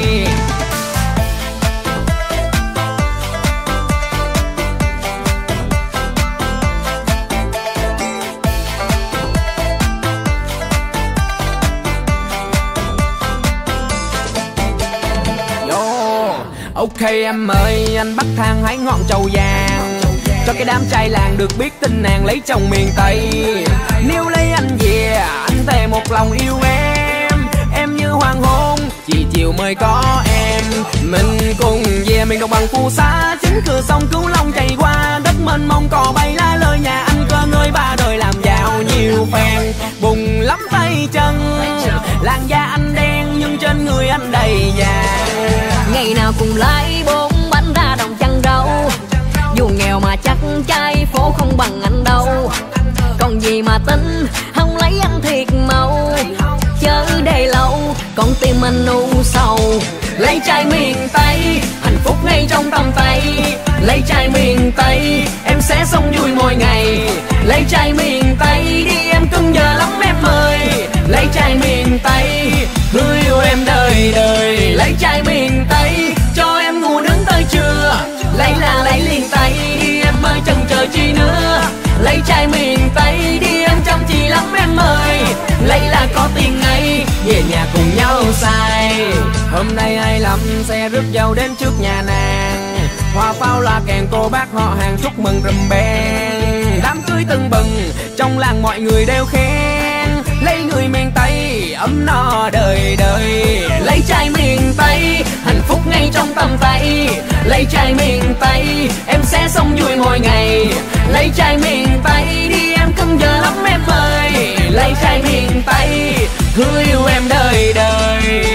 Ok em ơi, anh bắt thang hái ngọn trầu vàng, cho cái đám trai làng được biết tin nàng lấy chồng miền Tây. Nếu lấy anh về, anh thề một lòng yêu em. Em như hoàng hôn, chỉ chiều mới có em. Mình cùng về miền đồng bằng phù sa, chính cửa sông Cửu Long chảy qua. Đất mênh mông cò bay lá lơi, nhà anh cơ ngơi ba đời làm giàu nhiều phen. Bùng lắm tay chân, làn da anh đen nhưng trên người anh đầy vàng. Ngày nào cũng lấy bốn bánh ra đồng chăn rau, dù nghèo mà chắc trai phố không bằng anh đâu. Còn gì mà tính không lấy anh thiệt màu, chớ đây lâu con tim anh u sầu. Lấy trai miền Tây, hạnh phúc ngay trong tầm tay. Lấy trai miền Tây, em sẽ sống vui mỗi ngày. Lấy trai miền Tây đi em cưng giờ lắm em ơi. Lấy trai miền Tây, người yêu em đời đời. Lấy trai miền Tây, cho em ngủ nướng tới trưa. Lấy là lấy liền tay đi em ơi, chần chờ chi nữa. Lấy trai miền Tây đi em chăm chỉ lắm em ơi. Lấy là có tiền ngay, về nhà cùng nhau xài. Hôm nay ai lắm xe rước dâu đến trước nhà nàng, hoa pháo la kèn cô bác họ hàng chúc mừng rùm beng. Đám cưới tưng bừng, trong làng mọi người đều khen. Lấy người miền Tây, ấm no đời đời. Lấy trai miền Tây, hạnh phúc ngay trong tầm tay. Lấy trai miền Tây, em sẽ sống vui mỗi ngày. Lấy trai miền Tây đi em cưng giờ lắm em ơi. Lấy trai miền Tây, người yêu em đời đời.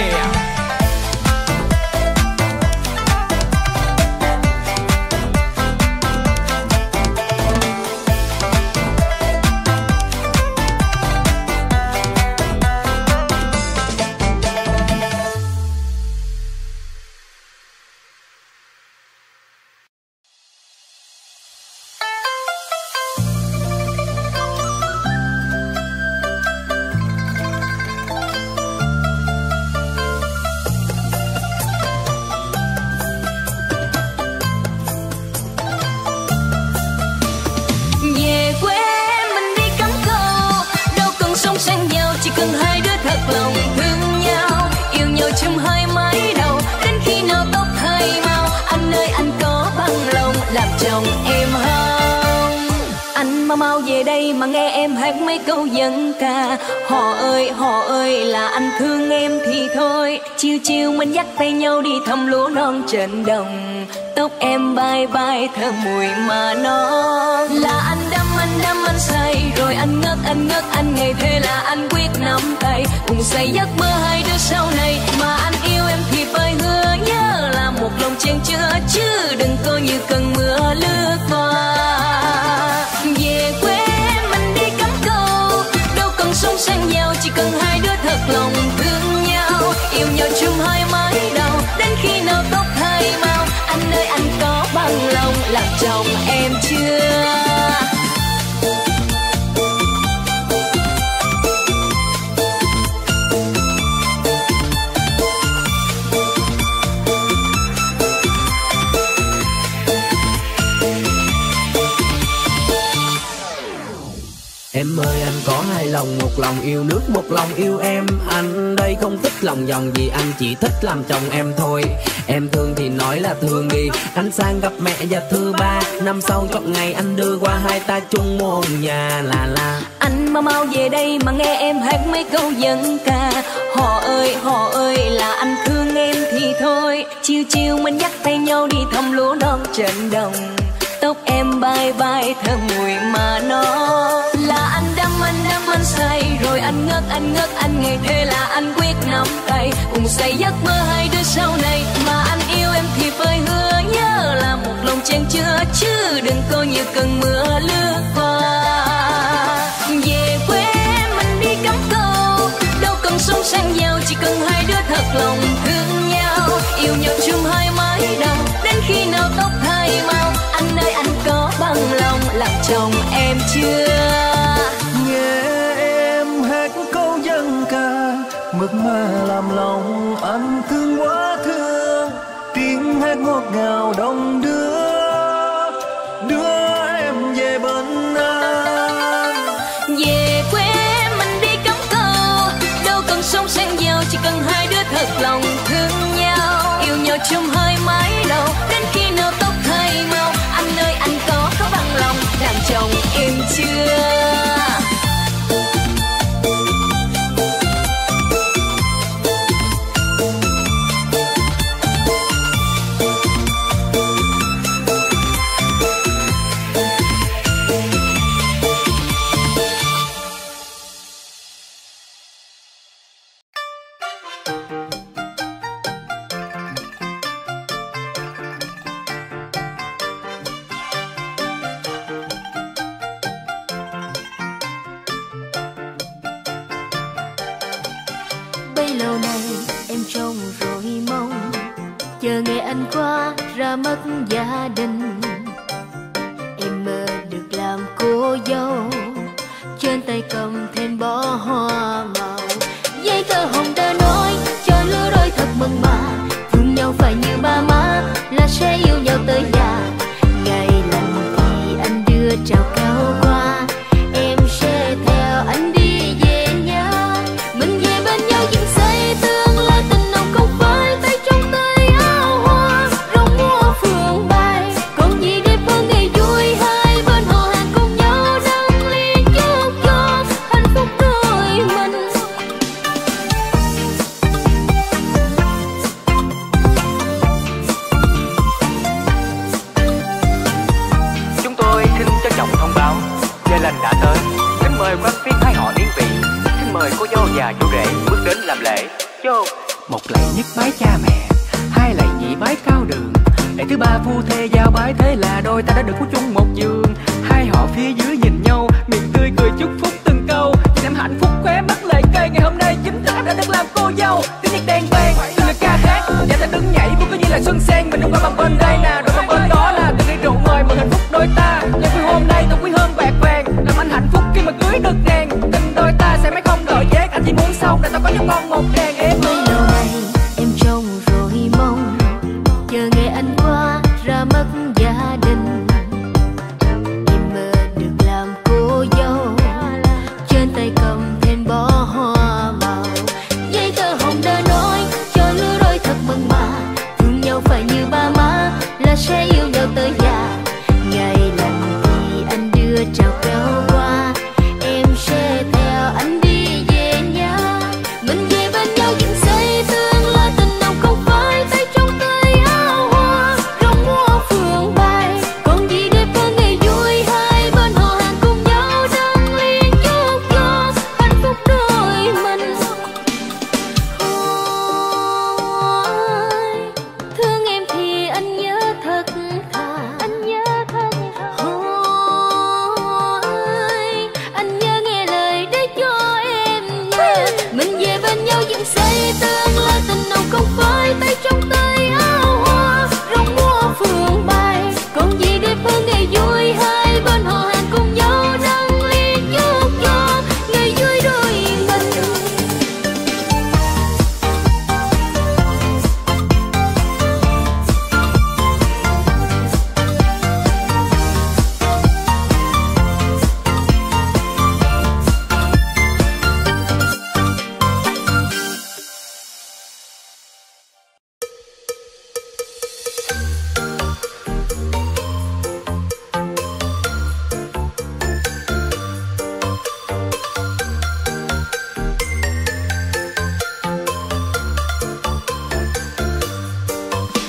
mà mau về đây mà nghe em hát mấy câu dân ca. Họ ơi họ ơi là anh thương em thì thôi, chiều chiều mình dắt tay nhau đi thăm lúa non trên đồng. Tóc em bay bay thơm mùi mà non. Là anh đắm anh đắm anh say, rồi anh ngất anh ngất anh ngày, thế là anh quyết nắm tay cùng xây giấc mơ hai đứa sau này. Mà anh yêu em thì phải hứa nhớ là một lòng chen chứa, chứ đừng coi như cơn mưa lướt qua. Về quê mình đi cắm câu, đâu cần sống sang giàu, chỉ cần hai đứa thật lòng thương nhau. Yêu nhau chung hai mái đầu, đến khi nào tóc hai màu. Anh ơi anh có bằng lòng làm chồng em chưa? Em ơi anh có hai lòng, một lòng yêu nước, một lòng yêu em. Anh đây không thích lòng vòng gì, anh chỉ thích làm chồng em thôi. Em thương thì nói là thương đi, anh sang gặp mẹ và thứ ba. Năm sau chọn ngày anh đưa qua, hai ta chung một nhà là la. Anh mà mau về đây mà nghe em hát mấy câu dân ca. Họ ơi họ ơi là anh thương em thì thôi, chiều chiều mình dắt tay nhau đi thăm lúa non trên đồng. Tóc em bay bay thơm mùi mà non. Là anh đắm anh đắm anh say, rồi anh ngất anh ngất anh ngày, thế là anh quyết nắm tay cùng xây giấc mơ hai đứa sau này. Mà anh yêu em thì phải hứa nhớ là một lòng chen chứa, chứ đừng coi như cơn mưa lướt qua. Về quê mình đi cắm câu, đâu cần sống sang giàu, chỉ cần hai đứa thật lòng thương nhau. Yêu nhau chung hai mái đầu, đến khi nào tóc hai màu. Anh ơi anh có bằng lòng làm chồng em chưa? Nghe em hát câu dân ca, mực mà làm lòng anh thương quá thương. Tiếng hát ngọt ngào đông đưa, đưa em về bên anh. Về quê mình đi cắm câu, đâu cần sống sang giàu, chỉ cần hai đứa thật lòng thương nhau. Yêu nhau chung hai mái đầu, đến khi nào tóc hai màu. Anh ơi anh có có bằng lòng làm chồng em chưa? Lâu nay em trông rồi mong, chờ ngày anh qua ra mất gia đình. Em mơ được làm cô dâu, trên tay cầm thêm bó hoa màu. Giấy tờ hồng đã nói cho lứa đôi thật mừng mà, thương nhau phải như ba má là sẽ yêu nhau tới già. Ngày lành thì anh đưa trao cao qua, em sẽ theo anh đi về nhà. Mình về bên nhau dựng xây tương lai, tình nồng không phải tay trong tay áo hoa. Rong mua phượng bay, còn gì đẹp hơn ngày vui hai bên họ hàng cùng nhau đăng liên chúc cho hạnh phúc đôi mình. Chúng tôi xin trân trọng thông báo giờ lành đã tới. Kính mời quan viên hai họ điển vị, kính mời cô dâu và chú rể bước đến làm lễ. Vô. Một lạy nhất bái cha mẹ, hai lạy nhị bái cao đường, lạy thứ ba phu thê giao bái, thế là đôi ta đã được ngủ chung một giường. Hai họ phía dưới nhìn nhau, miệng tươi cười chúc phúc từng câu. Nhìn em hạnh phúc khóe mắt lệ cây, ngày hôm nay chính thức em đã được làm cô dâu. Tiếng nhạc đèn vang, từng lời ca hát, và ta đứng nhảy vui cứ như là xuân sen. Mình đứng qua bằng bên đây nè, rồi bằng bên đó là từng ly rượu mời mừng hạnh phúc đôi ta. Nhân vui hôm nay tôi quý hơn bạc vàng, làm anh hạnh phúc khi mà cưới được nàng. Tình đôi ta sẽ mãi không đợi vết, anh chỉ muốn sau này tao có nhau con một đàn em. Bấy lâu nay em trông rồi mong, chờ ngày anh qua ra mất gia đình. Em mơ được làm cô dâu, trên tay cầm thêm bó hoa màu. Giấy tờ hồng đã nói cho lứa đôi thật mừng mà, thương nhau phải như ba má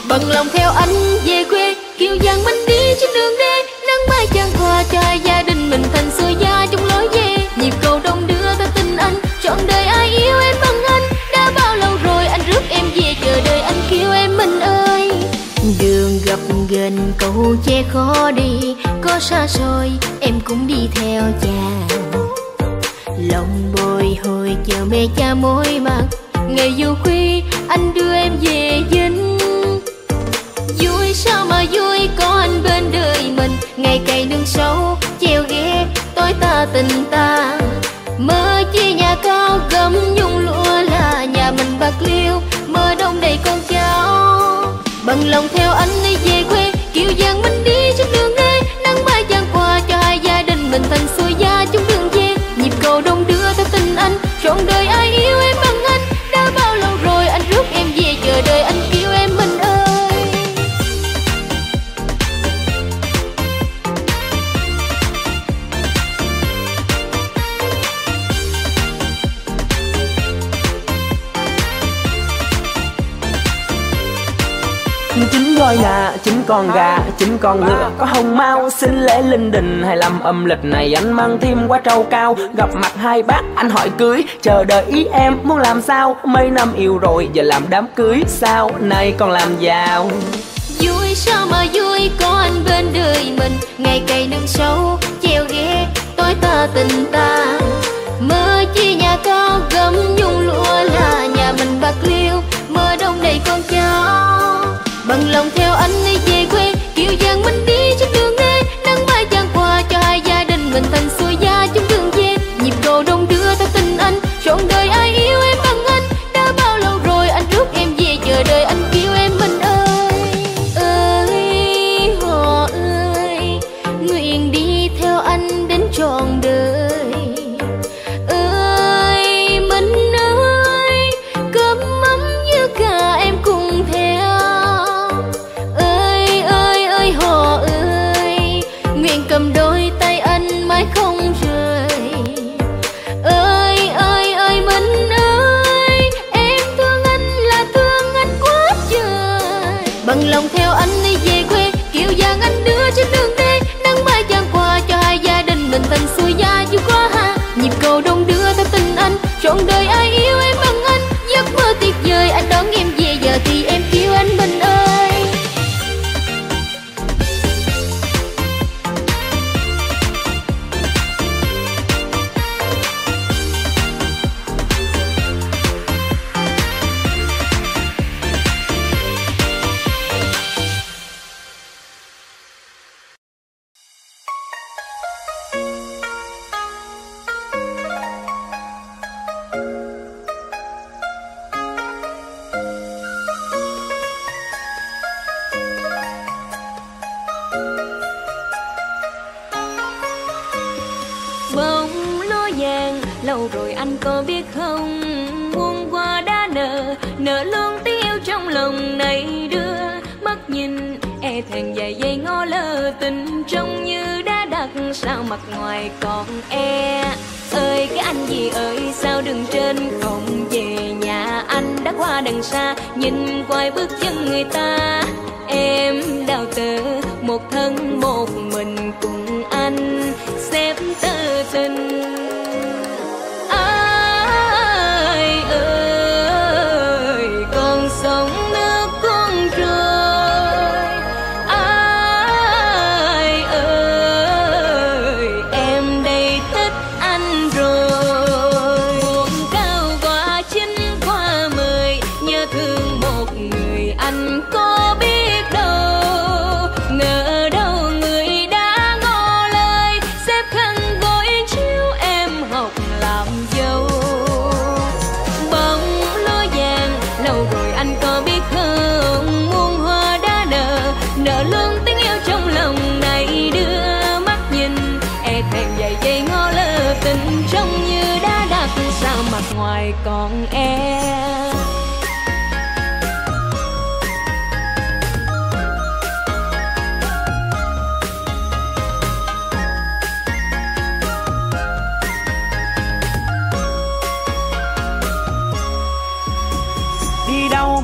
Bận lòng theo anh về quê, kiều giang mình đi trên đường đê, nắng mai chan hòa cho hai gia đình mình thành xưa gia chung lối về. Nhịp cầu đông đưa ta tin anh, trọn đời ai yêu em bằng anh. Đã bao lâu rồi anh rước em về, chờ đợi anh kêu em mình ơi. Đường gập ghềnh cầu tre khó đi, có xa xôi em cũng đi theo cha. Lòng bồi hồi chờ mẹ cha mối mặt, ngày dù khuya anh đưa em về dinh. Vui sao mà vui có anh bên đời mình, ngày cày nương sâu treo ghé tối ta tình ta. Mơ chia nhà cao gấm nhung lụa là nhà mình bạc liêu, mơ đông đầy con cháu. Bằng lòng theo anh đi về quê, kiều giang mình đi trên đường đê, nắng mai chan hòa cho hai gia đình mình thành xuôi gia chung đường về. Nhịp cầu đông đưa theo tình anh, trọn đời ai yêu em bằng anh. Đã bao lâu rồi anh rước em về, chờ đợi anh kêu em mình ơi. Chín voi gà, chín con gà, chín con ngựa có hồng mau, xin lễ linh đình hay làm âm lịch này anh mang thêm qua trâu cao. Gặp mặt hai bác anh hỏi cưới, chờ đợi ý em muốn làm sao. Mấy năm yêu rồi giờ làm đám cưới, sau này còn làm giàu. Vui sao mà vui có anh bên đời mình, ngày cày nương sâu treo ghé tối ta tình ta. Mơ chia nhà cao gấm nhung lụa là nhà mình bạc liêu, mơ đông đầy con cháu. Bằng lòng theo anh đi về quê, kiều giang mình đi trên đường đê, nắng mai chan hòa cho hai gia đình mình thành xuôi gia chung đường về. Nhịp cầu đông đưa theo tình anh, trọn đời ai yêu em bằng anh. Đã bao lâu rồi anh rước em về, chờ đợi anh kêu em mình ơi. Ơi họ ơi, nguyện đi theo anh đến trọn đời. Ơi mình ơi, cơm mắm như cả em cùng theo. Họ ơi, nguyện cầm đôi tay anh mãi không rời. Ơi ơi ơi mình ơi, em thương anh là thương anh quá trời. Bằng lòng theo anh đi về quê, kiều giang anh đưa trên đường đê, nắng mai chan hòa cho hai gia đình mình thành xuôi gia vui quá ha. Nhịp cầu đông đưa theo tình anh, trọn đời ai yêu em bằng anh. Giấc mơ tuyệt vời anh đón em về, giờ thì em kêu anh mình ơi. Lâu rồi anh có biết không, muôn hoa đã nở, nở luôn tiếng yêu trong lòng này đưa. Mắt nhìn e thẹn vài giây ngó lơ, tình trông như đã đặt, sao mặt ngoài còn e. Ơi cái anh gì ơi, sao đường trên không về nhà anh đã qua đằng xa, nhìn quay bước chân người ta. Em đào tơ một thân một mình cùng anh xếp tơ tình. Ai ơi con sông nước cuốn trôi, ai ơi em đây thích anh rồi. Buồn cao qua chín qua mười, nhớ thương một người anh có biết đâu. Ngờ đâu người đã ngỏ lời, xếp khăn gối chiếu em học làm dâu. Bóng lúa vàng lâu rồi anh có biết không, muôn hoa đã nở, nở luôn tiếng yêu trong lòng này đưa. Mắt nhìn e thẹn vài giây ngó lơ, tình trông như đã đặt, sao mặt ngoài còn e.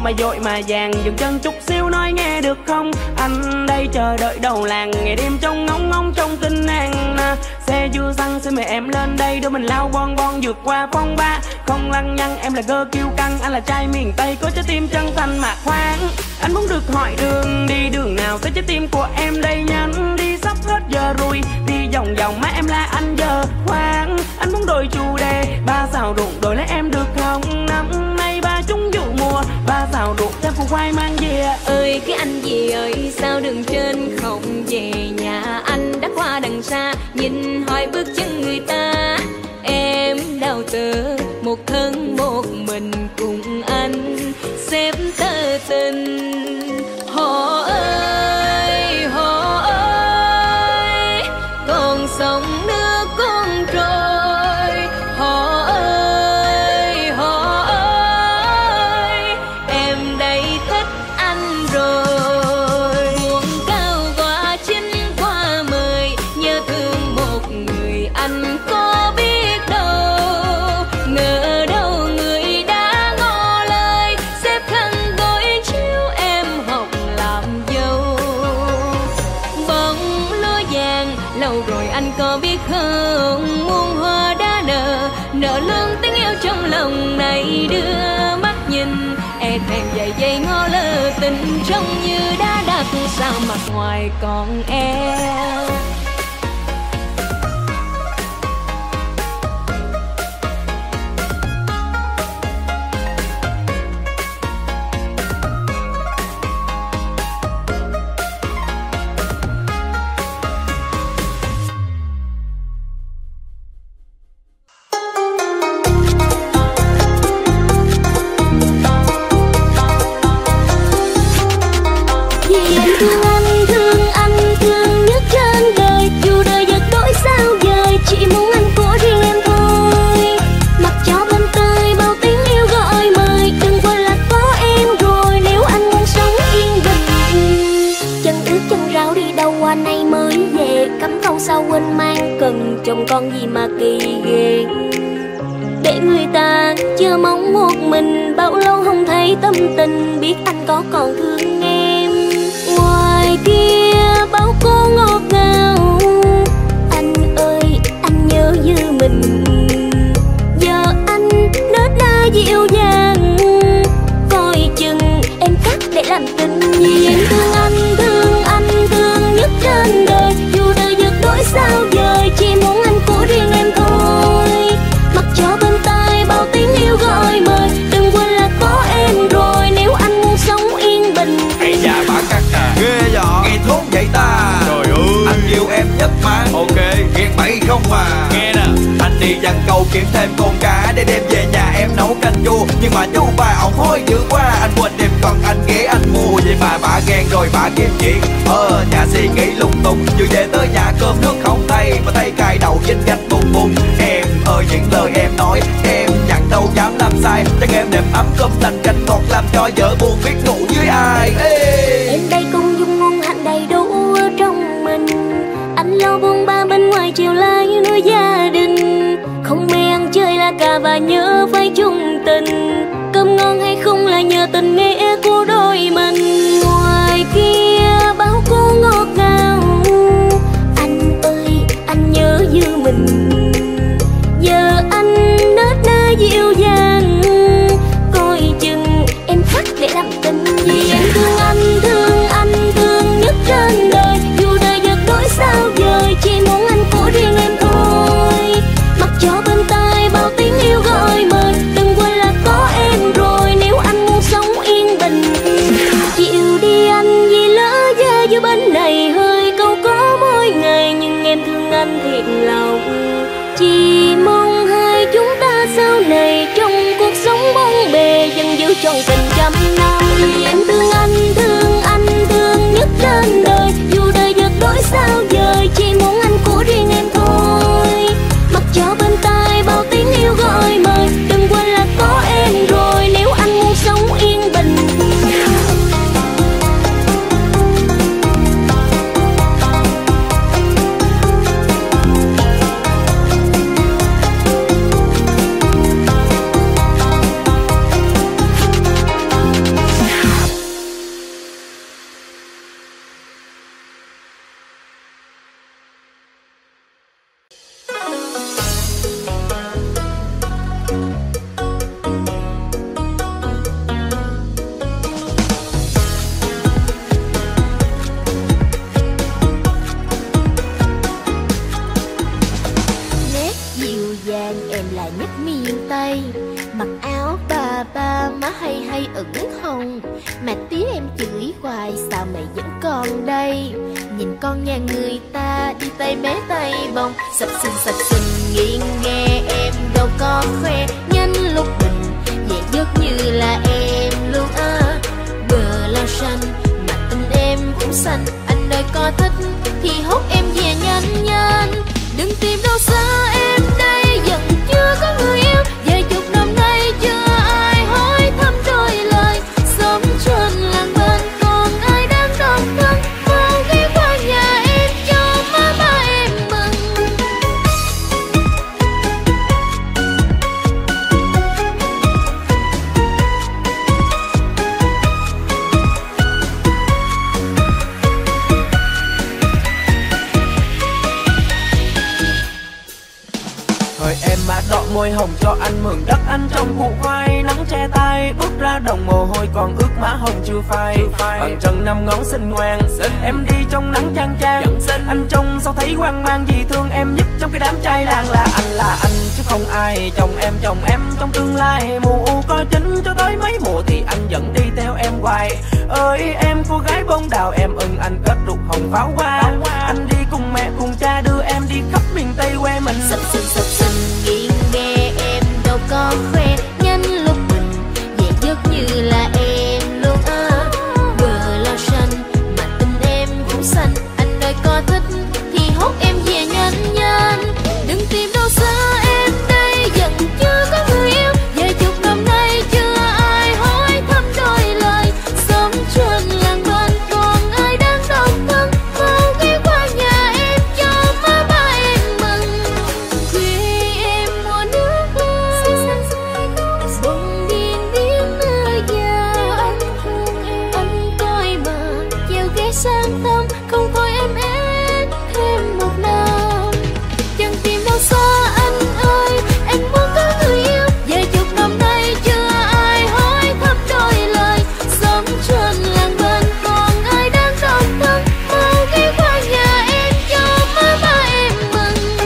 mà dội mà vàng, dừng chân chút xíu nói nghe được không? Anh đây chờ đợi đầu làng, ngày đêm trông ngóng ngóng trong tinh nàng. Xe chưa xăng xin mời em lên đây, đôi mình lao bon bon vượt qua phong ba. Không lăng nhăng em là gơ kiêu căng, anh là trai miền Tây có trái tim chân thành mà khoáng. Anh muốn được hỏi đường đi đường nào tới trái tim của em đây nhanh đi, sắp hết giờ rồi đi vòng vòng má em là anh giờ khoáng. Anh muốn đổi chủ đề ba xào ruộng đổi lấy em được không? Năm nay ba chúng vụ mùa ba xào ruộng theo củ khoai mang về. Ơi cái anh gì ơi sao đường trên không về nhà, anh đã qua đằng xa nhìn hỏi bước chân người ta. Em đau tơ một thân một mình cùng anh xếp tơ tình. Họ ơi họ ơi con sông nước con trôi. Họ ơi họ ơi em đây thích anh rồi. Muôn cao qua chín qua mười nhớ thương một người anh có biết đâu. Ngờ đâu người đã ngỏ lời xếp khăn gối chiếu em học làm dâu. Bông lúa vàng lâu rồi anh có biết không? Muôn hoa đã nở nở lương tiếng yêu trong lòng này. Đưa mắt nhìn e thèm dày dây ngó lơ tình trông như đã đặt sao mặt ngoài còn em. Thương anh, thương anh, thương nhất trên đời. Dù đời giật đổi sao dời, chỉ muốn anh của riêng em thôi. Mặc cho bên tai bao tiếng yêu gọi mời, đừng quên là có em rồi nếu anh muốn sống yên bình. Chân ướt chân ráo đi đâu qua nay mới về, cắm câu sao quên mang cần chồng con gì mà kỳ ghê. Để người ta chờ mong một mình, bao lâu không thấy tâm tình, biết anh có còn thương em. Ngoài kia bao cô ngọt ngào, anh ơi anh nhớ như mình. Giờ anh nết na dịu dàng, coi chừng em cắt để làm tình. Vì em thương anh, thương anh, thương nhất trên đời. Dù đời giật đổi sao dời, chỉ muốn anh của riêng em thôi. Mặc cho bên tai bao tiếng yêu gọi mời, đừng quên là có em rồi nếu anh muốn sống yên bình. Ây da bà cắt à, ghê vậy, nghe thốn vậy ta. Trời ơi, anh yêu em nhất mà. Ok, ghen bậy không mà. Nghe nè, anh đi dằn câu kiếm thêm con cá để đem về nhà em nấu canh chua. Nhưng mà chú bà ổng hối dữ quá, anh quên đem còn anh ghé anh mua. Vậy mà bà ghen rồi bà kiếm chuyện ờ nhà suy nghĩ lung tung. Vừa về tới nhà cơm nước không thay, mà tay cài đầu vinh gạch bùng bùng. Em ơi những lời em nói em chẳng đâu dám làm sai, chắc em đệm ấm cơm lành canh ngọt làm cho vợ buồn biết ngủ với ai. Ê. Em đây cũng dung ngon hạnh đầy đủ ở trong mình. Anh lo buông ba bên ngoài chiều lai nuôi gia đình. Không mê ăn chơi là cả và nhớ phải chung tình. Cơm ngon hay không là nhờ tình nghĩa của đôi mình. Ngoài kia bao cô ngọt ngào, anh ơi anh nhớ như mình. Giờ anh nết na dịu dàng, coi chừng em khắc để làm tình. Vì em thương anh, thương anh, thương nhất trên đời. Dù đời giật đổi sao dời, chỉ muốn anh của riêng em thôi. Mặc cho bên tai bao tiếng yêu gọi mời, đừng quên là có em rồi nếu anh muốn sống yên bình. Chịu đi anh vì lỡ ra giữa bên này hơi câu có mỗi ngày. Nhưng em thương anh thiệt lòng, chỉ mong hai chúng ta sau này trong cuộc sống bóng bề vẫn giữ trọn tình trăm năm. Vì em thương anh, thương anh, thương nhất trên đời. Dù đời giật đổi sao dời, chỉ muốn anh của riêng em thôi. Mặc cho bên tai bao tiếng yêu gọi mời, đừng quên là có em rồi nếu anh muốn sống yên bình. là nhất miền Tây. Mặc áo bà ba má hay hay ửng hồng, mà tí em chửi hoài sao mày vẫn còn đây. Nhìn con nhà người ta đi tay bé tay bồng, sập sình sập sình nghiêng nghe em đâu có khoe. Nhanh lúc bình về giấc như là em luôn á. Bờ lao xanh mà tình em cũng xanh, anh ơi có thích thì hốt em về nhanh nhanh. Đừng tìm đâu xa em đây vẫn chưa có người yêu, vài chục năm nay chưa ai hỏi thăm đôi lời. Sống trên làng bên còn ai đang độc thân, mau ghé qua nhà em cho má ba em mừng. Thời em má đọ môi hồng cho anh mượn đất anh trong củ khoai. Nắng che tay bước ra đồng mồ hôi còn ướt má hồng chưa phai. Bàn chân năm ngón xinh ngoan, em đi trong nắng chang chang. Anh trông sao thấy hoang mang vì thương em nhất trong cái đám trai làng. Là anh là anh chứ không ai, chồng em chồng em trong tương lai. Mùa u có chín cho tới mấy mùa thì anh vẫn đi theo em hoài. Ơi em cô gái bông đào em ưng anh kết đục hồng pháo hoa. Anh đi cùng mẹ cùng cha đưa em đi khắp miền Tây quê mình. Sập sình sập sình nghiêng nghe em đâu có khoe. Nhanh lúc bình về giấc như là em luôn á. Bờ lao xanh mà tình em cũng xanh, anh ơi có thích thì hốt em về nhanh nhanh. Đừng tìm đâu xa em đây vẫn chưa có người yêu, vài chục năm nay chưa ai hỏi thăm đôi lời. Sống trên làng bên còn ai đang độc thân, mau ghé qua nhà em cho má ba em mừng. Khuya em mua nước bông điên điên nơi nhà anh thương em. Anh coi mà gieo ghé sang tâm, không thôi em ép thêm một năm. Chẳng tìm đâu xa anh ơi, em muốn có người yêu, vài chục năm nay chưa ai hỏi thăm đôi lời. Sống trên làng bên còn ai đang độc thân, mau ghé qua nhà em cho má ba em mừng.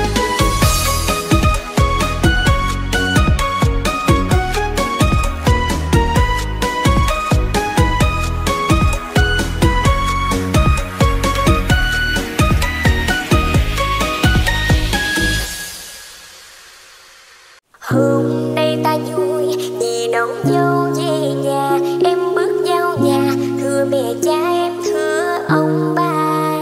Hôm nay ta vui vì đón dâu về nhà. Em bước vào nhà thưa mẹ cha em thưa ông bà.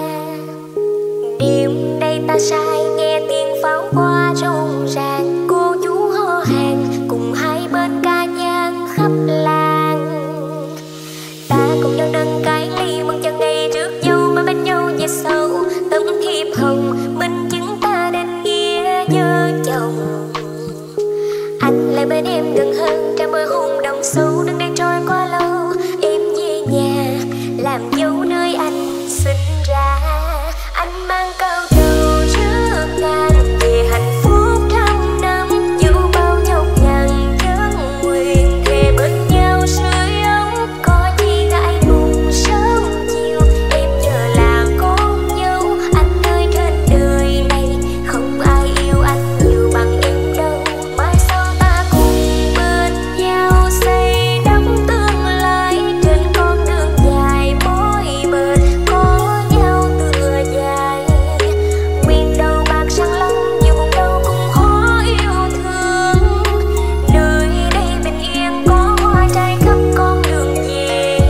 Đêm nay ta say nghe tiếng pháo hoa rộn ràng. Cô chú hò hàng cùng hai bên ca nhang khắp làng. Ta cùng nhau nâng cái ly mừng cho ngày rước dâu mà bên nhau về sau. Tấm thiệp hồng minh chứng ta nên nghĩa vợ chồng. Anh lại bên em gần hơn trao môi hôn đồng sâu. Đừng để trôi quá lâu em về nhà làm dâu nơi anh sinh ra. Anh mang câu đầu trước ngàn về hạnh phúc trăm năm. Dù bao nhọc nhằn chân nguyện thề bên nhau sưởi ấm. Có gì ngại ngùng sớm chiều em giờ là con dâu. Anh ơi trên đời này không ai yêu anh nhiều bằng em đâu. Mai sau ta cùng bên nhau xây đắp tương lai. Trên con đường dài mỗi bên có nhau tựa dài. Nguyện đầu bạc sang lắm nhiều vùng đâu cũng khó yêu thương. Nơi đây bình yên có hoa trái khắp con đường về.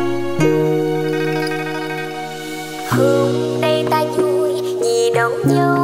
Hôm nay ta vui vì đón dâu